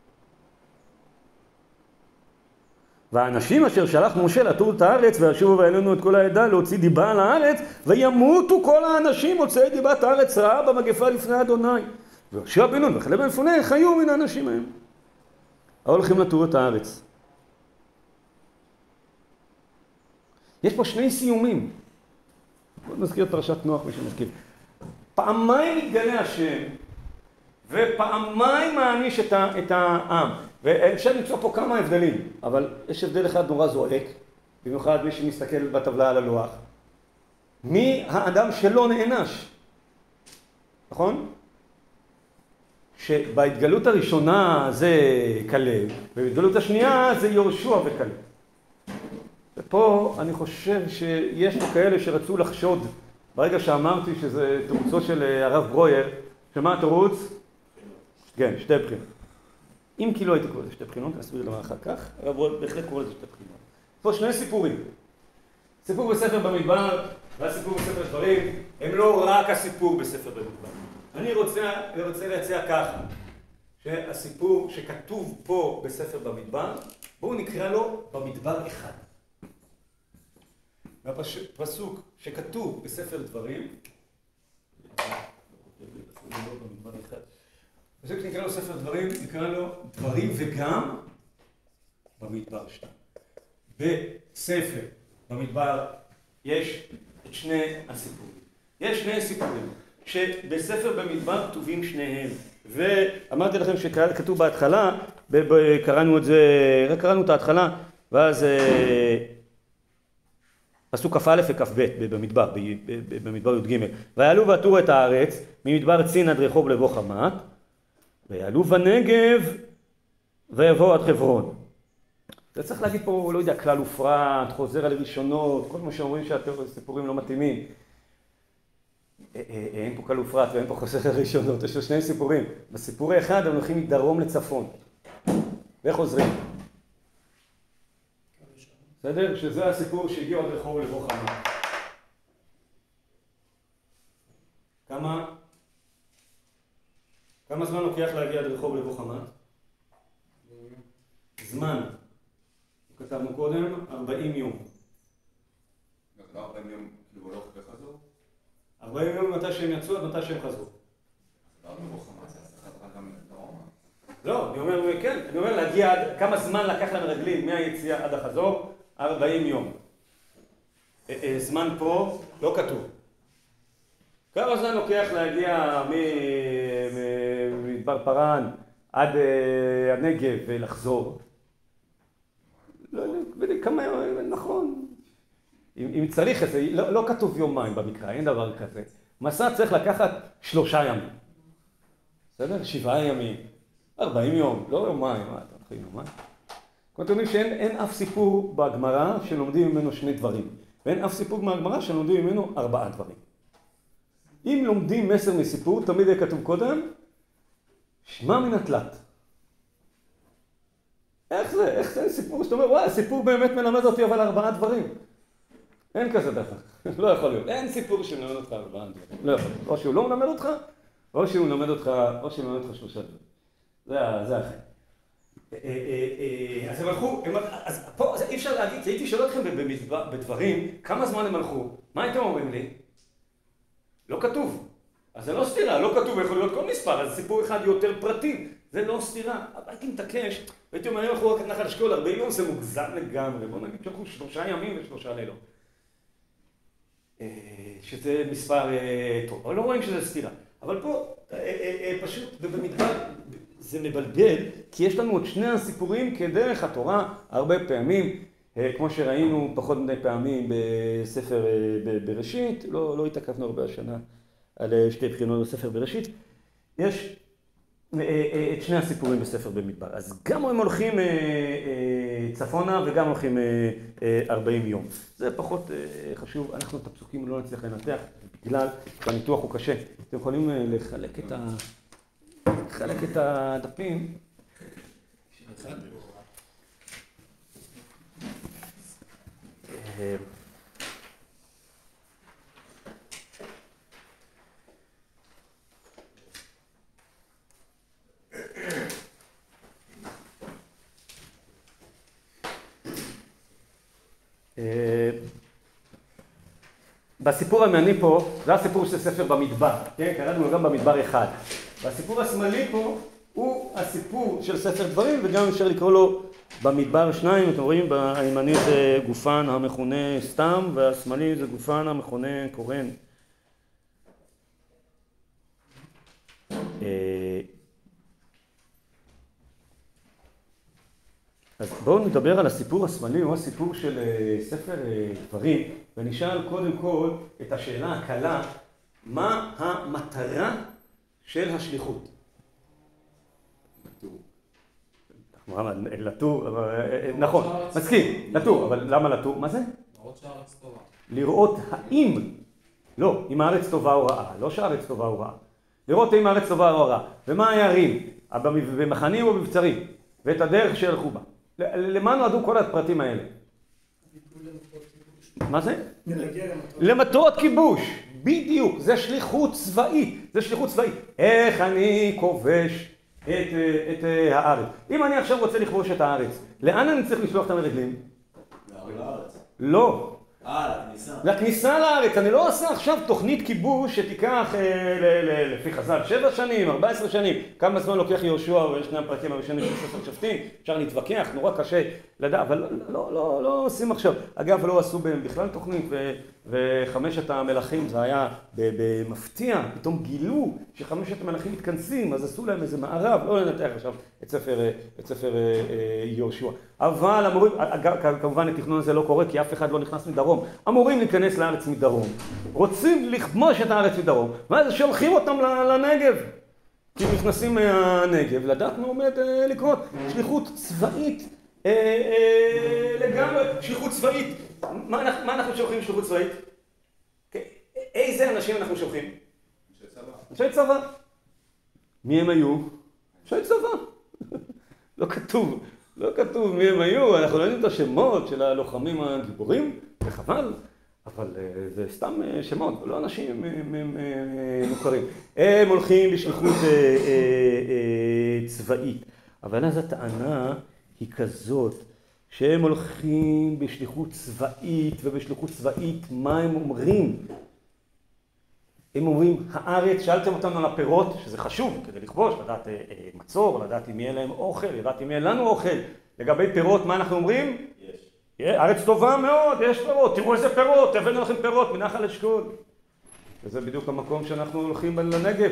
והאנשים אשר שלח משה לתור את הארץ וישובו ואלינו את כל העדה להוציא דיבה על הארץ, וימותו כל האנשים מוצאי דיבת הארץ רעה במגפה לפני אדוני. ויהושע בן נון וכלב בן יפונה חיו מן האנשים ההם. ההולכים לתור את הארץ. יש פה שני סיומים. בואו נזכיר את פרשת נוח מי שמזכיר. פעמיים מתגלה השם, ופעמיים מעניש את, ה, את העם. ואפשר למצוא פה כמה הבדלים, אבל יש הבדל אחד נורא זועק, במיוחד מי שמסתכל בטבלה על הלוח. מי האדם שלא נענש? נכון? שבהתגלות הראשונה זה כלב, ובהתגלות השנייה זה יהושע וכלב. ופה אני חושב שיש פה כאלה שרצו לחשוד, ברגע שאמרתי שזה תירוצו של הרב ברויר, שמה התירוץ? כן, שתי בחינות. אם כי לא הייתי קורא לזה שתי בחינות, אני אסביר למה אחר כך, הרב ברויר בהחלט קורא לזה שתי בחינות. פה שני סיפורים. סיפור בספר במדבר והסיפור בספר דברים, הם לא רק הסיפור בספר במדבר. אני רוצה, אני רוצה להציע ככה, שהסיפור שכתוב פה בספר במדבר, בואו נקרא לו במדבר אחד. והפסוק שכתוב בספר דברים, הפסוק שנקרא לו ספר דברים, נקרא לו דברים וגם במדבר שתיים. בספר במדבר יש את שני הסיפורים. יש שני סיפורים שבספר במדבר כתובים שניהם. ואמרתי לכם שכתוב בהתחלה, קראנו את זה, רק קראנו את ההתחלה, ואז פסוק כ"א וכ"ב במדבר, במדבר י"ג. ויעלו ועטורו את הארץ ממדבר צין עד רחוב לבוא חמת, ויעלו בנגב ויבואו עד חברון. זה צריך להגיד פה, לא יודע, כלל ופרט, חוזר על ראשונות, כל מה שאומרים שהסיפורים לא מתאימים. אין פה כלל ופרט ואין פה חוזר על ראשונות, יש לו שני סיפורים. בסיפור האחד הם הולכים מדרום לצפון וחוזרים. בסדר? שזה הסיפור שהגיעו עד רחוב לבוא חמת. כמה? כמה זמן לוקח להגיע עד רחוב לבוא חמת? זמן. כתבנו קודם, ארבעים יום. זה לא ארבעים יום, כאילו הולך וחזור? ארבעים יום מתי שהם יצאו עד מתי שהם חזרו. לא מבוא חמת, זה חזרה גם לדרום. לא, אני אומר, כן, אני אומר להגיע עד, כמה זמן לקח למרגלים מהיציאה עד החזור? ארבעים יום. זמן פה לא כתוב. כמה זמן לוקח להגיע מדבר פרן עד הנגב ולחזור? לא יודע, כמה, נכון. אם צריך את זה, לא כתוב יומיים במקרא, אין דבר כזה. מסע צריך לקחת שלושה ימים. בסדר? שבעה ימים. ארבעים יום, לא יומיים. מה, אתה מתחיל יומיים? כמו אתם יודעים שאין אף סיפור בגמרא שלומדים ממנו שני דברים. ואין אף סיפור מהגמרא שלומדים ממנו ארבעה דברים. אם לומדים מסר מסיפור, תמיד יהיה כתוב קודם, שמע מן התלת. איך זה? איך זה סיפור שאתה אומר, וואי, הסיפור באמת מלמד אותי אבל ארבעה דברים. אין כזה דבר. לא יכול להיות. אין סיפור שמלמד אותך ארבעה דברים. לא יכול להיות. או שהוא לא מלמד אותך, או שהוא מלמד אותך, או שהוא מלמד אותך שלושה דברים. זה החיים. אז הם הלכו, אז פה אי אפשר להגיד, הייתי שואל אתכם בדברים, כמה זמן הם הלכו? מה הייתם אומרים לי? לא כתוב. אז זה לא סתירה, לא כתוב, יכול להיות כל מספר, אז סיפור אחד יותר פרטי, זה לא סתירה. אבל הייתי מתעקש, והייתי אומר, הם הלכו רק נחל אשכול, ארבעים יום זה מוגזם לגמרי, בוא נגיד שהלכו שלושה ימים ושלושה לילות. שזה מספר טוב, אבל לא רואים שזה סתירה. אבל פה פשוט במדבר זה מבלבל, כי יש לנו עוד שני הסיפורים כדרך התורה הרבה פעמים, כמו שראינו פחות מדי פעמים בספר בראשית, לא, לא התעכבנו הרבה השנה על שתי בחינות בספר בראשית, יש את שני הסיפורים בספר במדבר. אז גם הם הולכים צפונה וגם הולכים ארבעים יום. זה פחות חשוב, אנחנו את הפסוקים לא נצליח לנתח, בגלל שהניתוח הוא קשה. אתם יכולים לחלק את, ה... לחלק את הדפים. בסיפור המעניין פה, זה הסיפור של ספר במדבר, כן? קראנו לו גם במדבר אחד. והסיפור השמאלי פה הוא הסיפור של ספר דברים, וגם אפשר לקרוא לו במדבר שניים. אתם רואים, הימני זה גופן המכונה סתם, והשמאלי זה גופן המכונה קורן. אז בואו נדבר על הסיפור השמאלי, הוא הסיפור של ספר דברים, ונשאל קודם כל את השאלה הקלה, מה המטרה של השליחות? לטור. לטור, נכון, מסכים, לטור, אבל למה לטור? מה זה? לראות שהארץ טובה. לראות האם, לא, אם הארץ טובה או רעה, לא שהארץ טובה או רעה. לראות אם הארץ טובה או רעה, ומה הערים, במחנים או בבצרים, ואת הדרך שהלכו בה. למה נועדו כל הפרטים האלה? מה זה? למטרות כיבוש, בדיוק, זה שליחות צבאית, זה שליחות צבאית. איך אני כובש את, את הארץ? אם אני עכשיו רוצה לכבוש את הארץ, לאן אני צריך לשלוח את המרגלים? לארץ. לא. אה, לכניסה. לכניסה לארץ. אני לא עושה עכשיו תוכנית כיבוש שתיקח לפי חז"ל שבע שנים, ארבע עשרה שנים. כמה זמן לוקח יהושע ושני הפרקים הראשונים של ספר שופטים? אפשר להתווכח, נורא קשה לדעת, אבל לא, לא, לא עושים עכשיו. אגב, לא עשו בהם בכלל תוכנית, וחמשת המלכים זה היה במפתיע, פתאום גילו שחמשת המלכים מתכנסים, אז עשו להם איזה מערב, לא לנתח עכשיו את ספר, את ספר יהושע. אבל אמורים, כמובן התכנון הזה לא קורה, כי אף אחד לא נכנס מדרום. אמורים להיכנס לארץ מדרום. רוצים לכבוש את הארץ מדרום, ואז שולחים אותם לנגב. כי נכנסים מהנגב, לדעת מה עומד לקרות. שליחות צבאית לגמרי, שליחות צבאית. מה אנחנו שולחים שליחות צבאית? איזה אנשים אנחנו שולחים? אנשי צבא. אנשי צבא. מי הם היו? אנשי צבא. לא כתוב. לא כתוב מי הם היו, אנחנו לא יודעים את השמות של הלוחמים הגיבורים, וחבל, אבל זה סתם שמות, לא אנשים מוכרים. הם הולכים בשליחות צבאית, אבל אז הטענה היא כזאת, שהם הולכים בשליחות צבאית, ובשליחות צבאית מה הם אומרים? הם אומרים, הארץ, שאלתם אותנו על הפירות, שזה חשוב כדי לכבוש, לדעת אה, אה, מצור, לדעת אם יהיה להם אוכל, לדעת אם יהיה לנו אוכל. לגבי פירות, מה אנחנו אומרים? יש. ארץ טובה מאוד, יש פירות, תראו איזה פירות, הבאנו לכם פירות מנחל אשכול. וזה בדיוק המקום שאנחנו הולכים לנגב.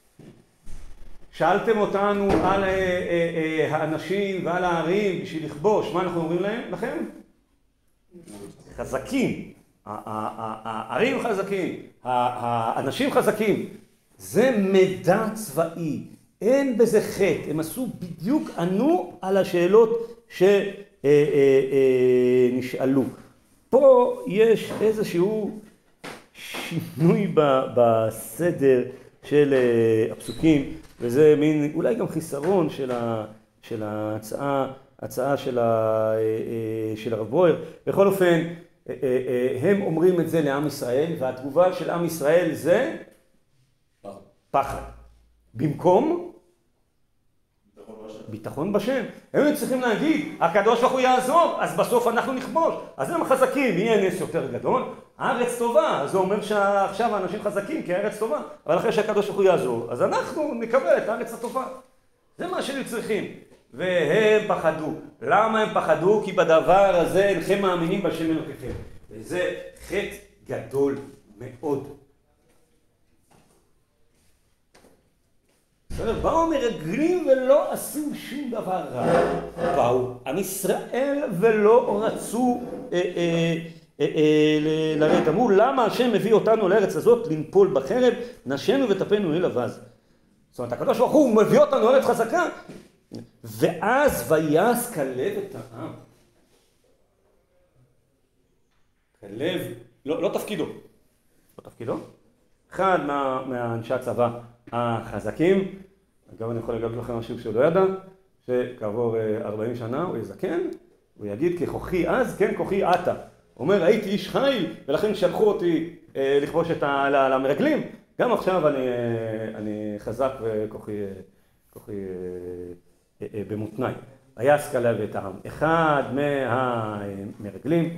שאלתם אותנו על אה, אה, אה, האנשים ועל הערים בשביל לכבוש, מה אנחנו אומרים להם? לכם? חזקים. הערים חזקים, האנשים חזקים, זה מידע צבאי, אין בזה חטא, הם עשו בדיוק, ענו על השאלות שנשאלו. פה יש איזשהו שינוי בסדר של הפסוקים, וזה מין אולי גם חיסרון של ההצעה, הצעה של הרב ברויר. בכל אופן, הם אומרים את זה לעם ישראל, והתגובה של עם ישראל זה פחד. במקום ביטחון בשם. הם צריכים להגיד, הקדוש ברוך הוא יעזור, אז בסוף אנחנו נכבוש. אז הם חזקים, יהיה נס יותר גדול. הארץ טובה, זה אומר שעכשיו האנשים חזקים, כי הארץ טובה. אבל אחרי שהקדוש ברוך הוא יעזור, אז אנחנו נקבל את הארץ הטובה. זה מה שהם צריכים. והם פחדו. למה הם פחדו? כי בדבר הזה אינכם מאמינים בשם אלוקיכם. וזה חטא גדול מאוד. בסדר? באו מרגלים ולא עשו שום דבר רע. באו עם ישראל ולא רצו אה, אה, אה, אה, לרדת. אמרו, למה השם מביא אותנו לארץ הזאת לנפול בחרב, נשנו וטפנו אל אבז. זאת אומרת, הקדוש ברוך הוא מביא אותנו לארץ חזקה. ואז ויעש כלב את העם. כלב, לא, לא תפקידו. לא תפקידו. אחד מה, מהאנשי הצבא החזקים, אגב אני יכול לגלות לכם משהו שהוא לא ידע, שכעבור ארבעים שנה הוא יזקן, הוא יגיד ככוחי אז, כן כוחי עתה. הוא אומר, הייתי איש חיל, ולכן שלחו אותי אה, לכבוש את המרגלים. גם עכשיו אני, אה, אני חזק וכוחי כוחי, אה, אה, במותנאי. היה כלב את העם. אחד מהמרגלים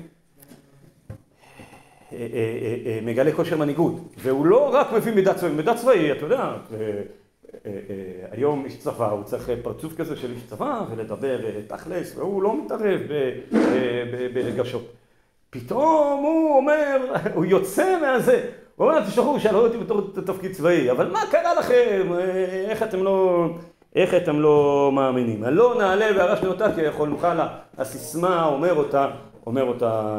אה, אה, אה, אה, מגלה כושר מנהיגות, והוא לא רק מביא מידע צבאי, מידע צבאי, אתה יודע, אה, היום איש צבא, הוא צריך פרצוף כזה של איש צבא ולדבר תכלס, והוא לא מתערב ברגשות. פתאום הוא אומר, הוא יוצא מהזה, הוא אומר, תשכחו, שאלו אותי בתור תפקיד צבאי, אבל מה קרה לכם? איך אתם לא, איך אתם לא מאמינים? לא נעלה והרשנו אותה כי יכול נוכל, הסיסמה אומר אותה, אומר אותה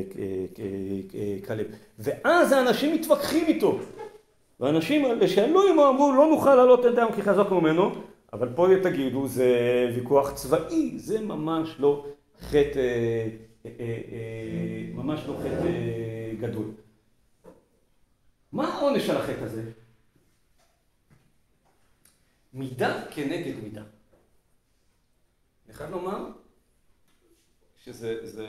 כלב. ואז האנשים מתווכחים איתו. ואנשים שאלו עמו אמרו, לא נוכל לעלות אדם כי חזק ממנו, אבל פה תגידו, זה ויכוח צבאי, זה ממש לא חטא, ממש לא חטא גדול. מה העונש על החטא הזה? מידה כנגד מידה. אני חייב לומר שזה זה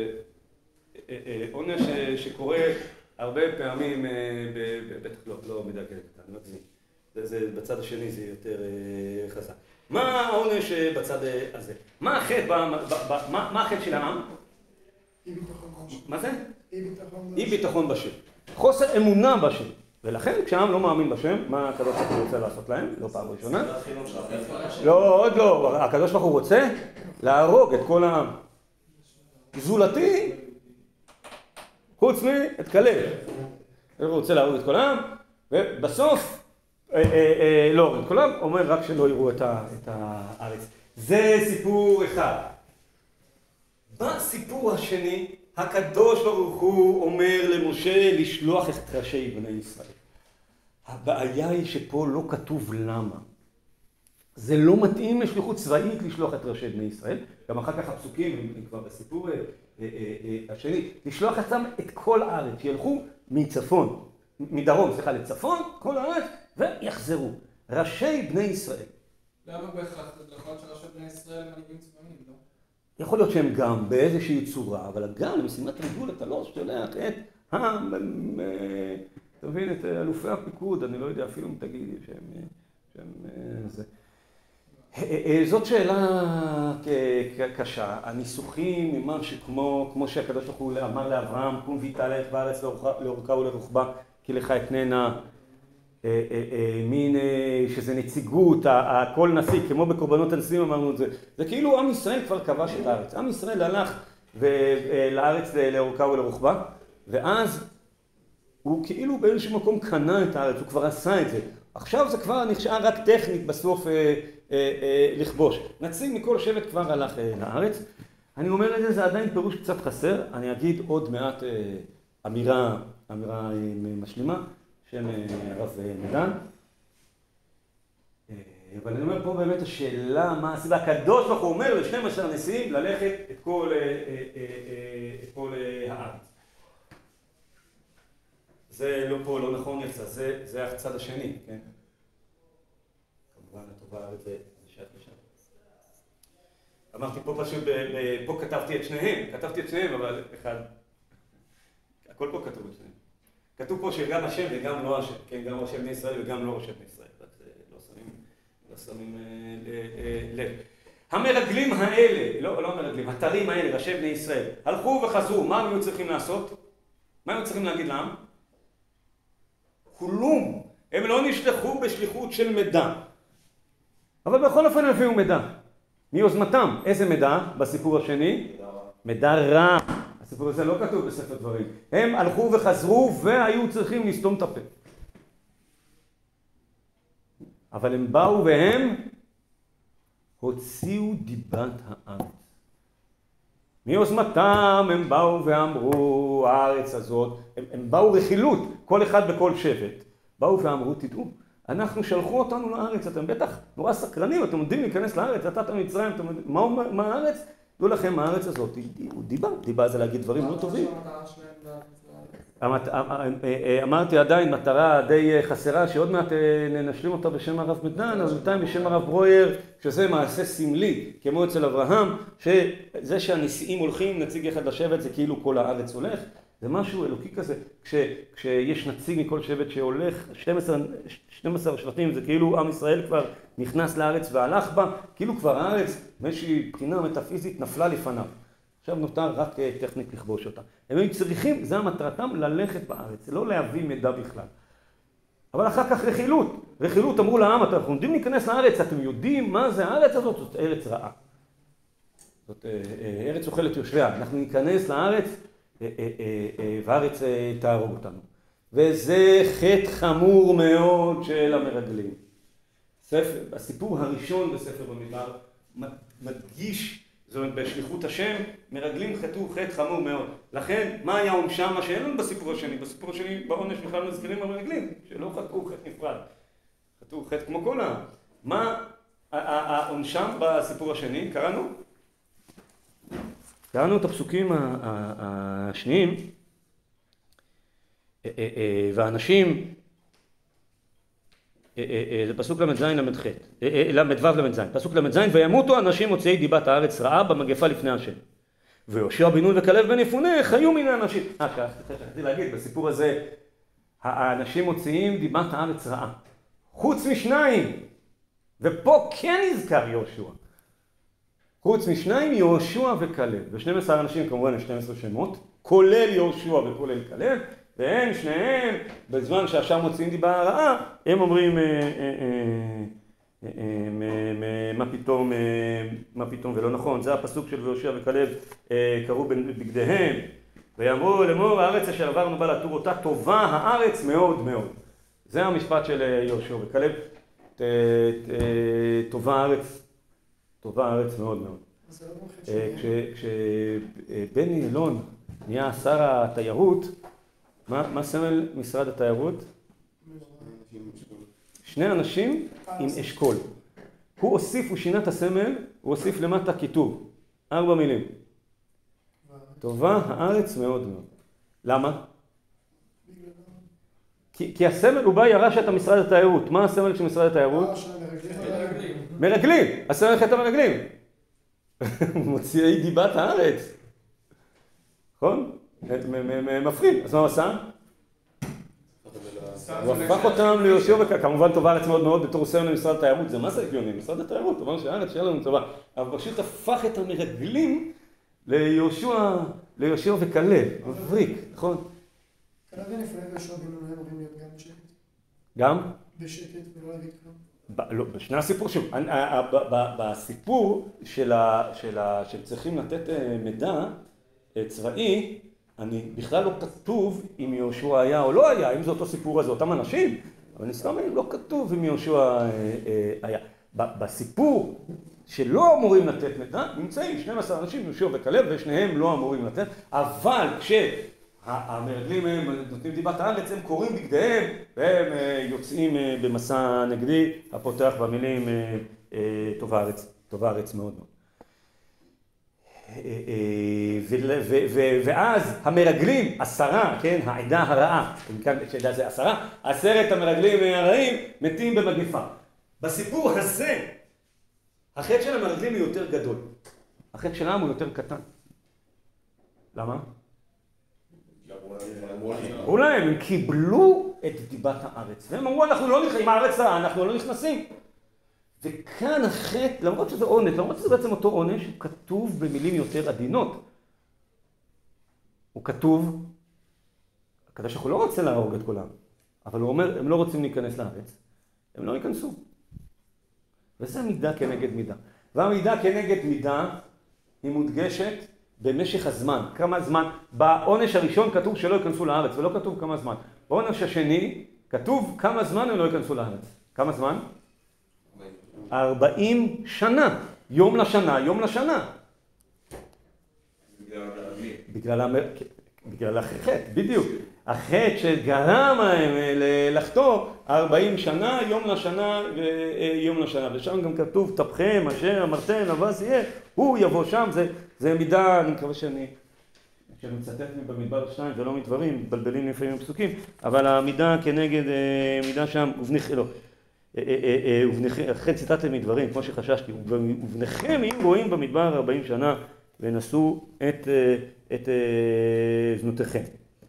עונש שקורה הרבה פעמים, בטח לא, לא מידה כנגד מידה, זה, זה, בצד השני זה יותר חזק. מה העונש בצד הזה? מה החטא, מה, מה החטא של העם? אי ביטחון בשם. מה זה? אי ביטחון בשם. אי ביטחון בשם. חוסר אמונה בשם. ולכן כשהעם לא מאמין בשם, מה הקדוש ברוך הוא רוצה לעשות להם? לא פעם ראשונה. לא, עוד לא. הקדוש ברוך הוא רוצה להרוג את כל העם. זולתי, חוץ מאת כלב. הוא רוצה להרוג את כל העם, ובסוף לא הורג את כל העם, אומר רק שלא יראו את הארץ. זה סיפור אחד. בסיפור השני, הקדוש ברוך הוא אומר למשה לשלוח את ראשי בני ישראל. הבעיה היא שפה לא כתוב למה. זה לא מתאים לשליחות צבאית לשלוח את ראשי בני ישראל. גם אחר כך הפסוקים, כבר בסיפור השני, לשלוח עצם את כל הארץ, שילכו מצפון, מדרום, סליחה, לצפון, כל הארץ, ויחזרו. ראשי בני ישראל. למה בהכרח? יכול להיות שרשות בני ישראל מנהיגים צבאיים, לא? יכול להיות שהם גם באיזושהי צורה, אבל גם למשימת ריגול אתה לא שולח את ה... אתה מבין, את אלופי הפיקוד, אני לא יודע אפילו אם תגידי שהם... שהם זה. זאת שאלה קשה. הניסוחים, ממש שכמו, כמו שהקדוש ברוך הוא אמר לאברהם, קום והתהלך בארץ לאורכה ולרוחבה, כי לך אתננה, מין שזה נציגות, כל נשיא, כמו בקורבנות הנשיאים אמרנו את זה. זה כאילו עם ישראל כבר כבש את הארץ. עם ישראל הלך לארץ לאורכה ולרוחבה, ואז הוא כאילו באיזשהו מקום קנה את הארץ, הוא כבר עשה את זה. עכשיו זה כבר נשאר רק טכנית בסוף אה, אה, אה, לכבוש. נציג מכל שבט כבר הלך אה, לארץ. אני אומר את זה, זה עדיין פירוש קצת חסר. אני אגיד עוד מעט אה, אמירה, אמירה אה, משלימה של אה, הרב אה, מדן. אה, אבל אני אומר פה באמת השאלה מה הסיבה. הקדוש ברוך הוא אומר ל-שנים עשר נשיאים ללכת את כל, אה, אה, אה, את כל אה, הארץ. זה לא פה, לא נכון יצא, זה, זה הצד השני, כן? כמובן, הטובה הארץ זה שעת ושעת. אמרתי פה פשוט, פה כתבתי את שניהם, כתבתי את שניהם, אבל אחד, הכל פה כתוב את שניהם. כתוב פה שגם השם וגם לא השם, כן? גם השם בני ישראל וגם לא השם בני ישראל, לא שמים, לא שמים לב. המרגלים האלה, לא, לא המרגלים, התרים האלה, ראשי בני ישראל, הלכו וחזרו, מה הם היו צריכים לעשות? מה הם היו צריכים להגיד לעם? כלום. הם לא נשלחו בשליחות של מידע. אבל בכל אופן הם הביאו מידע. מיוזמתם. איזה מידע? בסיפור השני? מידע רע. הסיפור הזה לא כתוב בספר דברים. הם הלכו וחזרו והיו צריכים לסתום את הפה. אבל הם באו והם הוציאו דיבת הארץ. מיוזמתם הם באו ואמרו, הארץ הזאת, הם, הם באו רכילות, כל אחד בכל שבט. באו ואמרו, תדעו, אנחנו שלחו אותנו לארץ, אתם בטח נורא סקרנים, אתם יודעים להיכנס לארץ, נתתם מצרים, אתם יודעים, מה, מה הארץ? דעו לכם, הארץ הזאת, הוא דיבה, דיבה זה להגיד דברים לא טובים. אמרתי עדיין, מטרה די חסרה, שעוד מעט נשלים אותה בשם הרב מדן, אז בינתיים בשם הרב ברויר, שזה מעשה סמלי, כמו אצל אברהם, שזה שהנשיאים הולכים, נציג אחד לשבט, זה כאילו כל הארץ הולך, זה משהו אלוקי כזה. כש, כשיש נציג מכל שבט שהולך, שנים עשר שבטים, זה כאילו עם ישראל כבר נכנס לארץ והלך בה, כאילו כבר הארץ, מאיזושהי בחינה מטאפיזית נפלה לפניו. עכשיו נותר רק טכנית לכבוש אותה. הם היו צריכים, זה המטרתם, ללכת בארץ, לא להביא מידע בכלל. אבל אחר כך רכילות. רכילות אמרו לעם, אנחנו עומדים להיכנס לארץ, אתם יודעים מה זה הארץ הזאת? זאת ארץ רעה. זאת ארץ אוכלת יושביה. אנחנו ניכנס לארץ, והארץ תהרוג אותנו. וזה חטא חמור מאוד של המרגלים. ספר, הסיפור הראשון בספר במדבר מדגיש, זאת אומרת, בשליחות השם, מרגלים חטאו חטא חמור מאוד. לכן, מה היה עונשם? מה שאין לנו בסיפור השני. בסיפור השני, בעונש בכלל מזכירים המרגלים, שלא חטאו חטא נפרד. חטאו חטא כמו כל העם. מה העונשם בסיפור השני? קראנו? קראנו את הפסוקים השניים, והאנשים, זה פסוק למד זין למד חטא, למד וו למד זין, פסוק למד זין, וימותו אנשים מוציאי דיבת הארץ רעה במגפה לפני השם. ויהושע בן נון וכלב בן יפונה חיו מן האנשים. אה, שכחתי להגיד, בסיפור הזה, האנשים מוציאים דיבת הארץ רעה. חוץ משניים, ופה כן נזכר יהושע. חוץ משניים, יהושע וכלב. ו-שנים עשר אנשים כמובן, שנים עשר שמות, כולל יהושע וכולל כלב, והם שניהם, בזמן שהשם מוציאים דיבה רעה, הם אומרים, מה פתאום, מה פתאום ולא נכון. זה הפסוק של יהושע וכלב, קראו בגדיהם, ואמרו לאמור, הארץ אשר עברנו בה לתור אותה, טובה הארץ מאוד מאוד. זה המשפט של יהושע וכלב, טובה הארץ, טובה הארץ מאוד מאוד. כשבני אלון נהיה שר התיירות, מה סמל משרד התיירות? שני אנשים עם אשכול. הוא הוסיף, הוא שינה את הסמל, הוא הוסיף למטה כיתוב. ארבע מילים. טובה הארץ מאוד מאוד. למה? כי, כי הסמל הוא בא ירש את משרד התיירות. מה הסמל של משרד התיירות? מרגלים, עשה חטא המרגלים. מוציאי דיבת הארץ. נכון? מפחיד. אז מה הוא עשה? הוא הפך אותם ליהושע וכאלה. כמובן טובה הארץ מאוד מאוד בתור סרן למשרד התיירות. זה מה זה הגיוני? משרד התיירות, טובה שהארץ שיהיה לנו טובה. אבל פשוט הפך את המרגלים ליהושע, ליהושע וכאלה. מבריק, נכון? כנראה נפלאים יהושע בן נון אומרים להיות גם בשקט. גם? בשקט ולא להגיד כלום. לא, בשני הסיפור, שוב, בסיפור שצריכים לתת מידע צבאי, אני בכלל לא כתוב אם יהושע היה או לא היה, אם זה אותו סיפור הזה, אותם אנשים, אבל נסתם לא כתוב אם יהושע היה. בסיפור שלא אמורים לתת מידע, נמצאים שנים עשר אנשים, יהושע וכאלה, ושניהם לא אמורים לתת, אבל כשהמרגלים הם נותנים דיבת הארץ, הם קוראים בגדיהם, והם יוצאים במסע נגדי, הפותח במילים טוב הארץ, טוב הארץ מאוד מאוד. ואז המרגלים, עשרה, כן, העדה הרעה, שעדה זה עשרה, עשרת המרגלים הרעים מתים במגפה. בסיפור הזה, החטא של המרגלים הוא יותר גדול. החטא שלהם הוא יותר קטן. למה? אמרו להם, הם קיבלו את דיבת הארץ. והם אמרו, אנחנו לא נכנסים, הארץ רעה, אנחנו לא נכנסים. וכאן החטא, למרות שזה עונש, למרות שזה בעצם אותו עונש, הוא כתוב במילים יותר עדינות. הוא כתוב, הקדוש ברוך הוא לא רוצה להרוג את כולם, אבל הוא אומר, הם לא רוצים להיכנס לארץ, הם לא ייכנסו. וזה מידה כנגד מידה. והמידה כנגד מידה היא מודגשת במשך הזמן. כמה זמן? בעונש הראשון כתוב שלא ייכנסו לארץ, ולא כתוב כמה זמן. בעונש השני כתוב כמה זמן הם לא ייכנסו לארץ. כמה זמן? ארבעים שנה. יום לשנה, יום לשנה. בגלל המרגלים. בגלל החטא, בדיוק. החטא שגרם להם לחטוא ארבעים שנה, יום לשנה ויום לשנה. ושם גם כתוב, תפכם, אשר אמרתם, אבס יהיה, הוא יבוא שם. זה, זה מידה, אני מקווה שאני, שאני מצטט לי במדבר שתיים, זה לא מדברים, מתבלבלים לפעמים פסוקים, אבל המידה כנגד מידה שם, ובניכם, לא, אחרי ציטטתם מדברים, כמו שחששתי, ובניכם אם רואים במדבר ארבעים שנה, ונשאו את, את זנותיכם.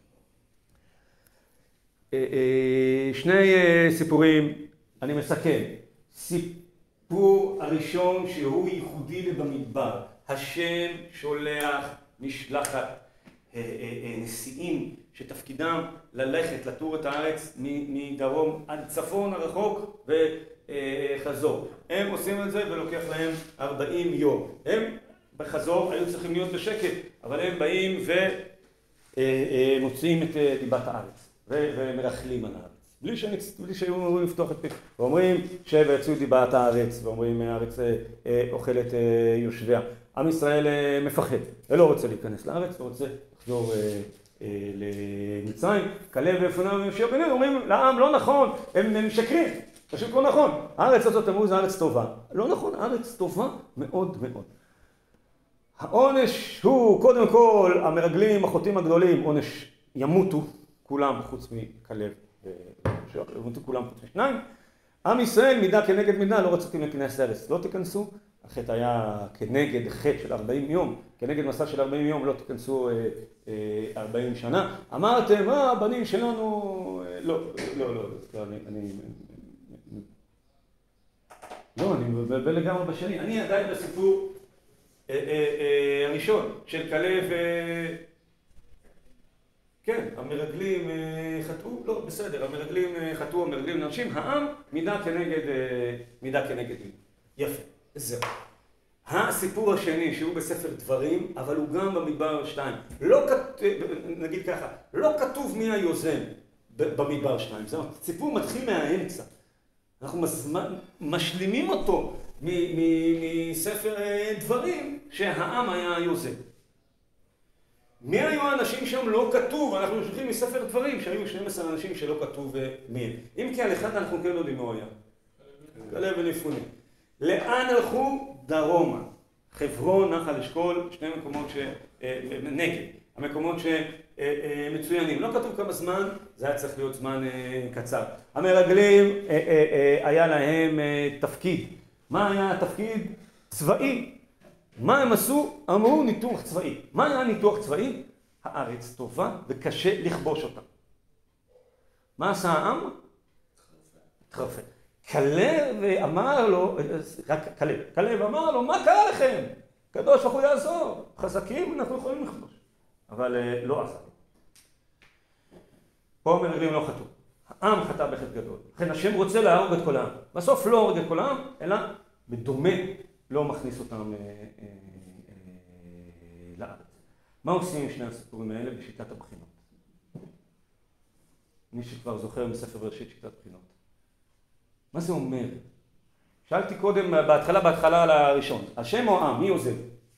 שני סיפורים, אני מסכם. סיפור הראשון שהוא ייחודי במדבר. השם שולח משלחת נשיאים שתפקידם ללכת, לתור את הארץ מדרום עד צפון הרחוק וחזור. הם עושים את זה ולוקח להם ארבעים יום. הם בחזור היו צריכים להיות בשקט, אבל הם באים ומוצאים את דיבת הארץ ומרחלים על הארץ. בלי, שנצ... בלי שהיו אמורים לפתוח את פיהם. ואומרים שיצאו דיבת הארץ, ואומרים הארץ אוכלת יושביה. עם ישראל מפחד, ולא רוצה להיכנס לארץ, לא רוצה לחזור למצרים. כלב ויפונה ויהושע בן נון אומרים לעם לא נכון, הם משקרים, פשוט לא נכון. הארץ הזאת אמרו זה ארץ טובה. לא נכון, הארץ טובה מאוד מאוד. העונש הוא קודם כל המרגלים, החוטאים הגדולים, עונש ימותו כולם חוץ מכלב ויהושע, ימותו כולם חוץ משניים. עם ישראל מידה כנגד מידה, לא רציתם להיכנס לארץ, לא תיכנסו. החטא היה כנגד חטא של ארבעים יום, כנגד מסע של ארבעים יום, לא תיכנסו אה, אה, ארבעים שנה. אמרתם, אה, הבנים שלנו, אה, לא, לא, לא, לא, אני, אני, לא, אני מבלבל לגמרי בשני. אני עדיין בסיפור אה, אה, אה, הראשון של כלב, אה, כן, המרגלים אה, חטאו, לא, בסדר, המרגלים אה, חטאו, המרגלים נרשים, העם מידה כנגד, אה, מידה כנגד מידה. יפה. זהו. הסיפור השני שהוא בספר דברים, אבל הוא גם במדבר שתיים. לא כתוב, נגיד ככה, לא כתוב מי היוזם במדבר שתיים. זאת אומרת, הסיפור מתחיל מהאמצע. אנחנו משלימים אותו מספר דברים שהעם היה היוזם. מי היו האנשים שם לא כתוב? אנחנו שולחים מספר דברים שהיו שנים עשר אנשים שלא כתוב מי. אם כי על אחד אנחנו כן יודעים מה הוא היה. כלב ונפוני. לאן הלכו? דרומה. חברון, נחל אשכול, שני מקומות ש... נגד. המקומות שמצוינים. לא כתוב כמה זמן, זה היה צריך להיות זמן קצר. המרגלים, היה להם תפקיד מה היה התפקיד? צבאי. מה הם עשו? אמרו ניתוח צבאי. מה היה ניתוח צבאי? הארץ טובה וקשה לכבוש אותה. מה עשה העם? התחרפן. כלב אמר לו, רק כלב, כלב אמר לו, מה קרה לכם? קדוש ברוך הוא יעזור, חזקים אנחנו יכולים לכבוש. אבל לא עשה. פה המרגלים לא חטאו. העם חטא בחטא גדול. לכן השם רוצה להרוג את כל העם. בסוף לא הורג את כל העם, אלא בדומה לא מכניס אותם לארץ. מה עושים עם שני הסיפורים האלה בשיטת הבחינות? מי שכבר זוכר מספר בראשית שיטת בחינות. מה זה אומר? שאלתי קודם, בהתחלה, בהתחלה על הראשון. השם או העם? מי עוזב?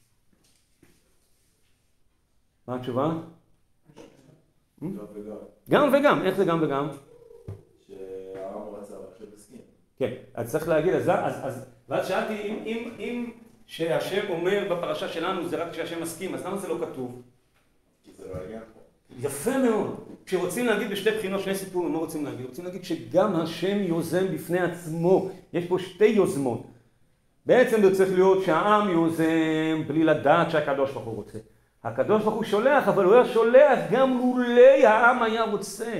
מה התשובה? גם וגם. גם וגם. איך זה גם וגם? שהעם רצה ועכשיו הסכים. כן, אז צריך להגיד, אז, אז, אז, ואז שאלתי, אם, אם, אם שהשם אומר בפרשה שלנו זה רק כשהשם מסכים, אז למה זה לא כתוב? כי זה לא העניין פה. יפה מאוד. כשרוצים להגיד בשתי בחינות, שני סיפורים, מה רוצים להגיד? רוצים להגיד שגם השם יוזם בפני עצמו. יש פה שתי יוזמות. בעצם זה צריך להיות שהעם יוזם בלי לדעת שהקדוש ברוך הוא רוצה. הקדוש ברוך הוא שולח, אבל הוא היה שולח גם לולי העם היה רוצה.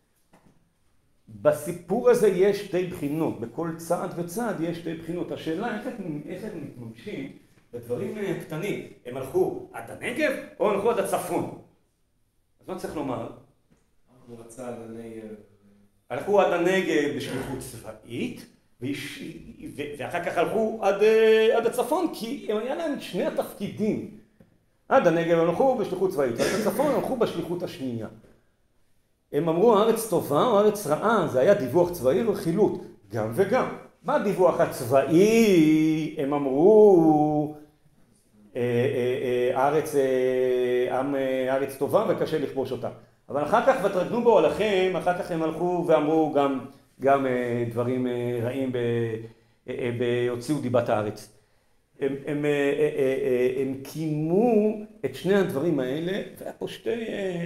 בסיפור הזה יש שתי בחינות. בכל צעד וצעד יש שתי בחינות. השאלה איך הם מתממשים בדברים קטנים. הם הלכו עד הנגב או הלכו עד הצפון? אז מה צריך לומר? הוא רצה על הנגב. הלכו עד הנגב בשליחות צבאית, ואחר כך הלכו עד, עד הצפון, כי הם היה להם שני התפקידים. עד הנגב הלכו בשליחות צבאית, עד הצפון הלכו בשליחות השנייה. הם אמרו, הארץ טובה או הארץ רעה, זה היה דיווח צבאי וחילוט, גם וגם. מה הדיווח הצבאי? הם אמרו, הארץ, הארץ טובה וקשה לכבוש אותה. אבל אחר כך ותרגנו באוהליכם, אחר כך הם הלכו ואמרו גם, גם דברים רעים בהוציאו דיבת הארץ. הם, הם, הם קימו את שני הדברים האלה, והיה פה שתי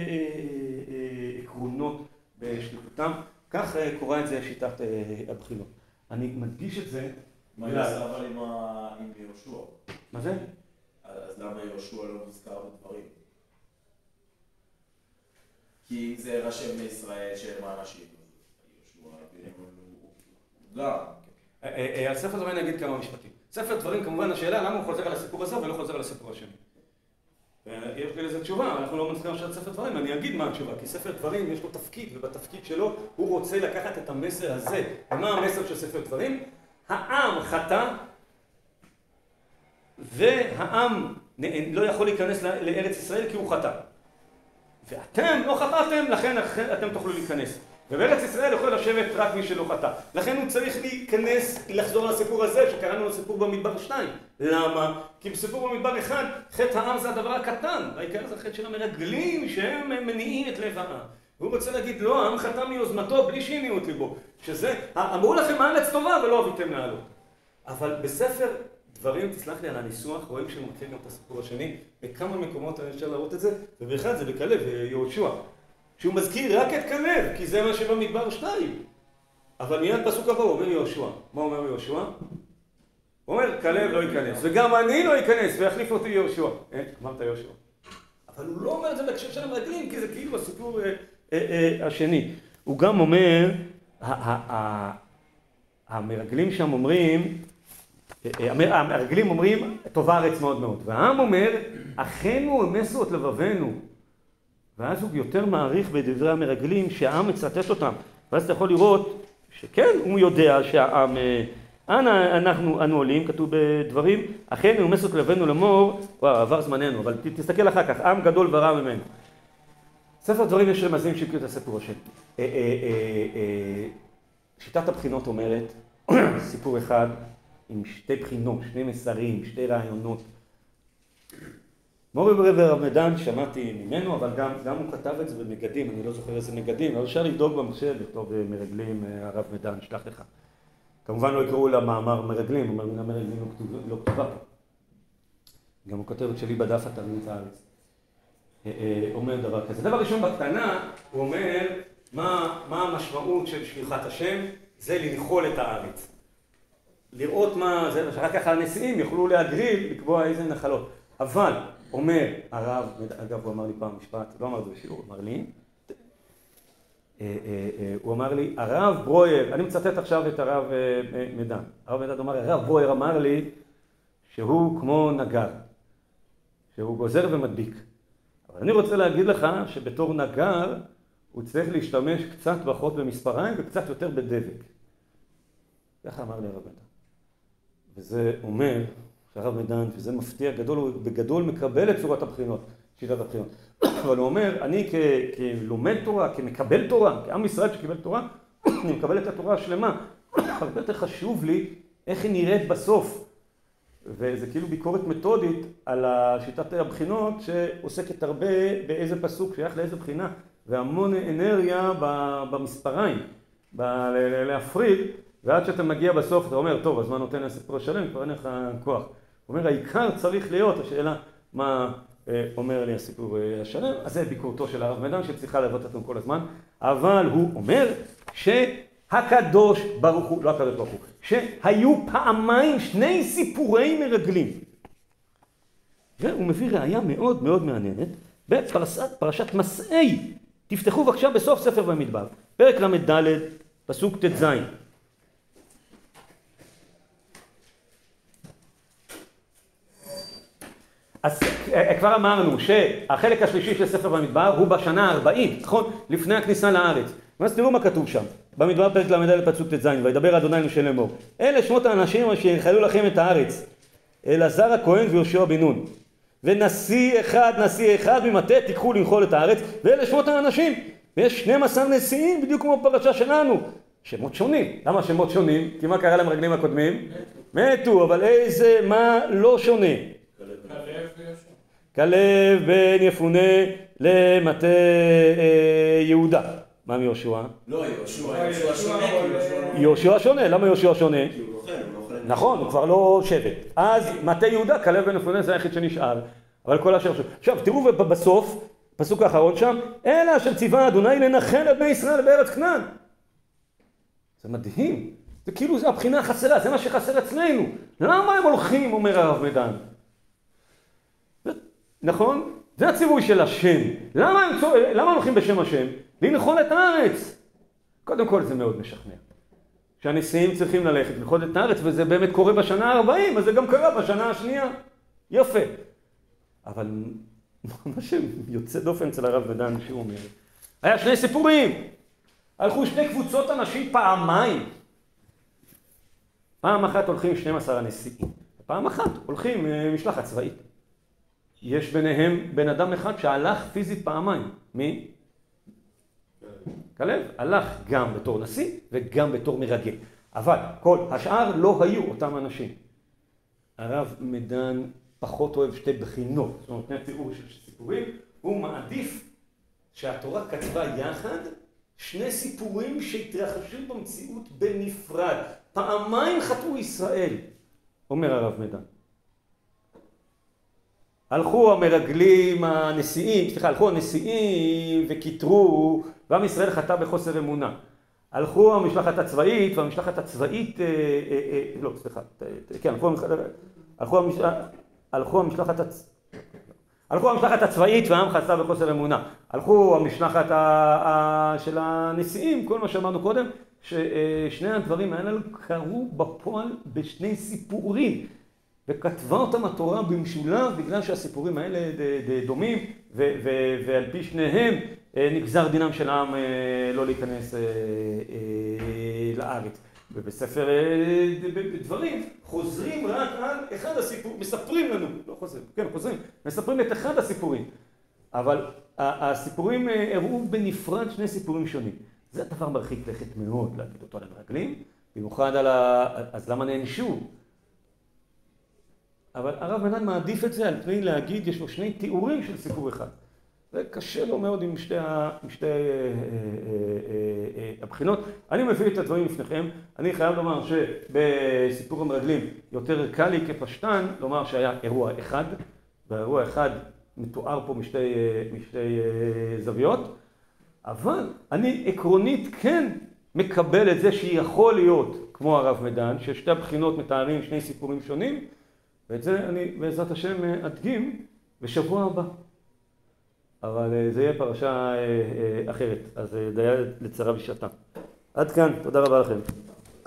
עקרונות בשליחותם. כך קורא את זה שיטת הבחינות. אני מדגיש את זה. מה יעשה אבל עם יהושע? מה זה? אז למה יהושע לא מוזכר בדברים? כי זה רשם בישראל שהם האנשים. יהושע הוא גם. על ספר דברים נגיד כמה משפטים. ספר דברים, כמובן השאלה למה הוא חוזר על הסיפור הזה ולא חוזר על הסיפור השני. יש לי לזה תשובה, אנחנו לא מצליחים לשאול ספר דברים, אני אגיד מה התשובה, כי ספר דברים יש לו תפקיד, ובתפקיד שלו הוא רוצה לקחת את המסר הזה. ומה המסר של ספר דברים? העם חטא, והעם לא יכול להיכנס לארץ ישראל כי הוא חטא. ואתם לא חטאתם, לכן אתם תוכלו להיכנס. ובארץ ישראל יכול לשבת רק מי שלא חטא. לכן הוא צריך להיכנס, לחזור לסיפור הזה שקראנו לסיפור במדבר שתיים. למה? כי בסיפור במדבר אחד, חטא העם זה הדבר הקטן. העיקר זה החטא של המרגלים שהם מניעים את לב העם. והוא רוצה להגיד, לא, העם חטא מיוזמתו בלי שהניעו את ליבו. שזה, אמרו לכם הארץ טובה ולא אביתם לעלות. אבל בספר דברים, תסלח לי על הניסוח, רואים שהוא מכיר גם את הסיפור השני. בכמה מקומות אפשר להראות את זה, ובאחד זה בכלב, יהושע. שהוא מזכיר רק את כלב, כי זה מה שבמדבר שתיים. אבל מיד פסוק הבא הוא אומר יהושע. מה אומר יהושע? הוא אומר, כלב לא ייכנס, וגם אני לא ייכנס, ויחליף אותי יהושע. אה, אמרת יהושע. אבל הוא לא אומר את זה בהקשר של המרגלים, כי זה כאילו הסיפור אה, אה, אה, השני. הוא גם אומר, המרגלים שם אומרים, המרגלים אומרים, טובה ארץ מאוד מאוד. והעם אומר, אחינו אמסו את לבבנו. ואז הוא יותר מעריך בדברי המרגלים שהעם מצטט אותם. ואז אתה יכול לראות שכן, הוא יודע שהעם, אנה אנחנו אנו עולים, כתוב בדברים, אחינו אמסו את לבבנו לאמור, וואו, עבר זמננו, אבל תסתכל אחר כך, עם גדול ורע ממנו. ספר דברים יש רמזים שהקריאו את הסיפור השני. שיטת הבחינות אומרת, סיפור אחד עם שתי בחינות, שני מסרים, שתי רעיונות. מורי ברב הרב מדן, שמעתי ממנו, אבל גם, גם הוא כתב את זה במגדים, אני לא זוכר איזה מגדים, אבל אפשר לבדוק במחשב, לכתוב מרגלים, הרב מדן, שלח לך. כמובן לא יקראו למאמר מרגלים, הוא אומר, מילה מרגלים לא, כתוב, לא כתובה פה. גם הוא כותב את שלי בדף אתרים את הארץ. אומר דבר כזה. דבר ראשון בקטנה, הוא אומר, מה, מה המשמעות של שליחת השם? זה לנחול את הארץ. לראות מה זה, שאחר כך הנשיאים יוכלו להגריל, לקבוע איזה נחלות. אבל, אומר הרב, אגב הוא אמר לי פעם משפט, לא אמר את זה בשיעור, הוא אמר לי, הוא אמר לי, הרב ברויר, אני מצטט עכשיו את הרב מדן, הרב מדן אומר, הרב ברויר אמר לי שהוא כמו נגר, שהוא גוזר ומדביק. אבל אני רוצה להגיד לך שבתור נגר הוא צריך להשתמש קצת פחות במספריים וקצת יותר בדבק. ככה אמר לי הרב מדן. וזה אומר שהרב מדן, וזה מפתיע גדול, הוא בגדול מקבל את צורת הבחינות, שיטת הבחינות. אבל הוא אומר, אני כ- כלומד תורה, כמקבל תורה, כעם ישראל שקיבל תורה, אני מקבל את התורה השלמה. הרבה יותר חשוב לי איך היא נראית בסוף. וזה כאילו ביקורת מתודית על שיטת הבחינות שעוסקת הרבה באיזה פסוק שייך לאיזה בחינה, והמון אנרגיה במספריים, ב- להפריד, ועד שאתה מגיע בסוף אתה אומר, טוב, אז מה נותן לסיפור השלם? כבר אין לך כוח. הוא אומר, העיקר צריך להיות, השאלה מה אומר לי הסיפור השלם, אז זה ביקורתו של הרב מדן שצריכה להביא אותנו כל הזמן, אבל הוא אומר שהקדוש ברוך הוא, לא הקדוש ברוך הוא, שהיו פעמיים שני סיפורי מרגלים. והוא מביא ראיה מאוד מאוד מעניינת בפרשת מסעי. תפתחו בבקשה בסוף ספר במדבר, פרק למד ד' פסוק ט"ז. אז כבר אמרנו שהחלק השלישי של ספר במדבר הוא בשנה ה-ארבעים, נכון? לפני הכניסה לארץ. אז תראו מה כתוב שם. במדבר פרק למד ד' פסוק ט"ז, וידבר אדוני אל משה לאמור. אלה שמות האנשים אשר ינחלו לכם את הארץ. אלעזר הכהן ויהושע בן נון. ונשיא אחד, נשיא אחד ממטה תיקחו לנחול את הארץ, ואלה שמות האנשים. ויש שנים עשר נשיאים בדיוק כמו בפרשה שלנו. שמות שונים. למה שמות שונים? כי מה קרה למרגלים הקודמים? מתו, אבל איזה, מה לא שונה? כלב בן יפונה למטה יהודה. מה מיהושע? לא, יהושע, יהושע שונה. יהושע שונה, למה יהושע שונה? כי הוא נוכל, הוא נוכל. נכון, הוא כבר לא שבט. אז מטה יהודה, כלב בן יפונה זה היחיד שנשאר. אבל כל השאר שוב. עכשיו, תראו בסוף, פסוק האחרון שם, אלא אשר ציווה אדוני לנחל את בני ישראל בארץ כנען. זה מדהים. זה כאילו זה הבחינה החסרה, זה מה שחסר אצלנו. למה הם הולכים, אומר הרב מדן? נכון? זה הציווי של השם. למה הם, למה הם הולכים בשם השם? לנחול את הארץ. קודם כל זה מאוד משכנע. שהנשיאים צריכים ללכת לנחול את הארץ, וזה באמת קורה בשנה ה-ארבעים, אז זה גם קרה בשנה השנייה. יפה. אבל מה שיוצא דופן אצל הרב מדן שהוא אומר, היה שני סיפורים. הלכו שני קבוצות אנשים פעמיים. פעם אחת הולכים שנים עשר הנשיאים. פעם אחת הולכים משלחת צבאית. יש ביניהם בן אדם אחד שהלך פיזית פעמיים. מי? כלב. הלך גם בתור נשיא וגם בתור מרגל. אבל כל השאר לא היו אותם אנשים. הרב מדן פחות אוהב שתי בחינות. זאת אומרת, תיאור של סיפורים. הוא מעדיף שהתורה כתבה יחד שני סיפורים שהתרחשו במציאות בנפרד. פעמיים חטאו ישראל, אומר הרב מדן. הלכו המרגלים, הנשיאים, סליחה, הלכו הנשיאים וכיתרו, ועם ישראל חטא בחוסר אמונה. הלכו המשלחת הצבאית, והמשלחת הצבאית, אה, אה, אה, לא, סליחה, כן, הלכו, הלכו, הלכו המשלחת הצבאית, הלכו המשלחת הצבאית והעם חטא בחוסר אמונה. הלכו המשלחת של הנשיאים, כל מה שאמרנו קודם, ששני הדברים האלה קרו בפועל בשני סיפורים. וכתבה אותם התורה במשולב בגלל שהסיפורים האלה דומים, ועל פי שניהם נגזר דינם של העם לא להיכנס לארץ. ובספר דברים חוזרים רק על אחד הסיפורים, מספרים לנו, לא חוזרים, כן חוזרים, מספרים את אחד הסיפורים. אבל הסיפורים הראו בנפרד שני סיפורים שונים. זה דבר מרחיק לכת מאוד להגיד אותו על המרגלים, במיוחד על ה... אז למה נענשו? אבל הרב מדן מעדיף את זה על פני להגיד, יש לו שני תיאורים של סיפור אחד. זה קשה לו מאוד עם שתי, עם שתי אה, אה, אה, הבחינות. אני מביא את הדברים לפניכם. אני חייב לומר שבסיפור המרגלים יותר קל לי כפשטן, לומר שהיה אירוע אחד, והאירוע אחד מתואר פה משתי, משתי זוויות, אבל אני עקרונית כן מקבל את זה שיכול להיות כמו הרב מדן, ששתי הבחינות מתארים שני סיפורים שונים, ואת זה אני בעזרת השם אדגים בשבוע הבא. אבל זה יהיה פרשה אחרת, אז דיה לצרה בשעתה. עד כאן, תודה רבה לכם.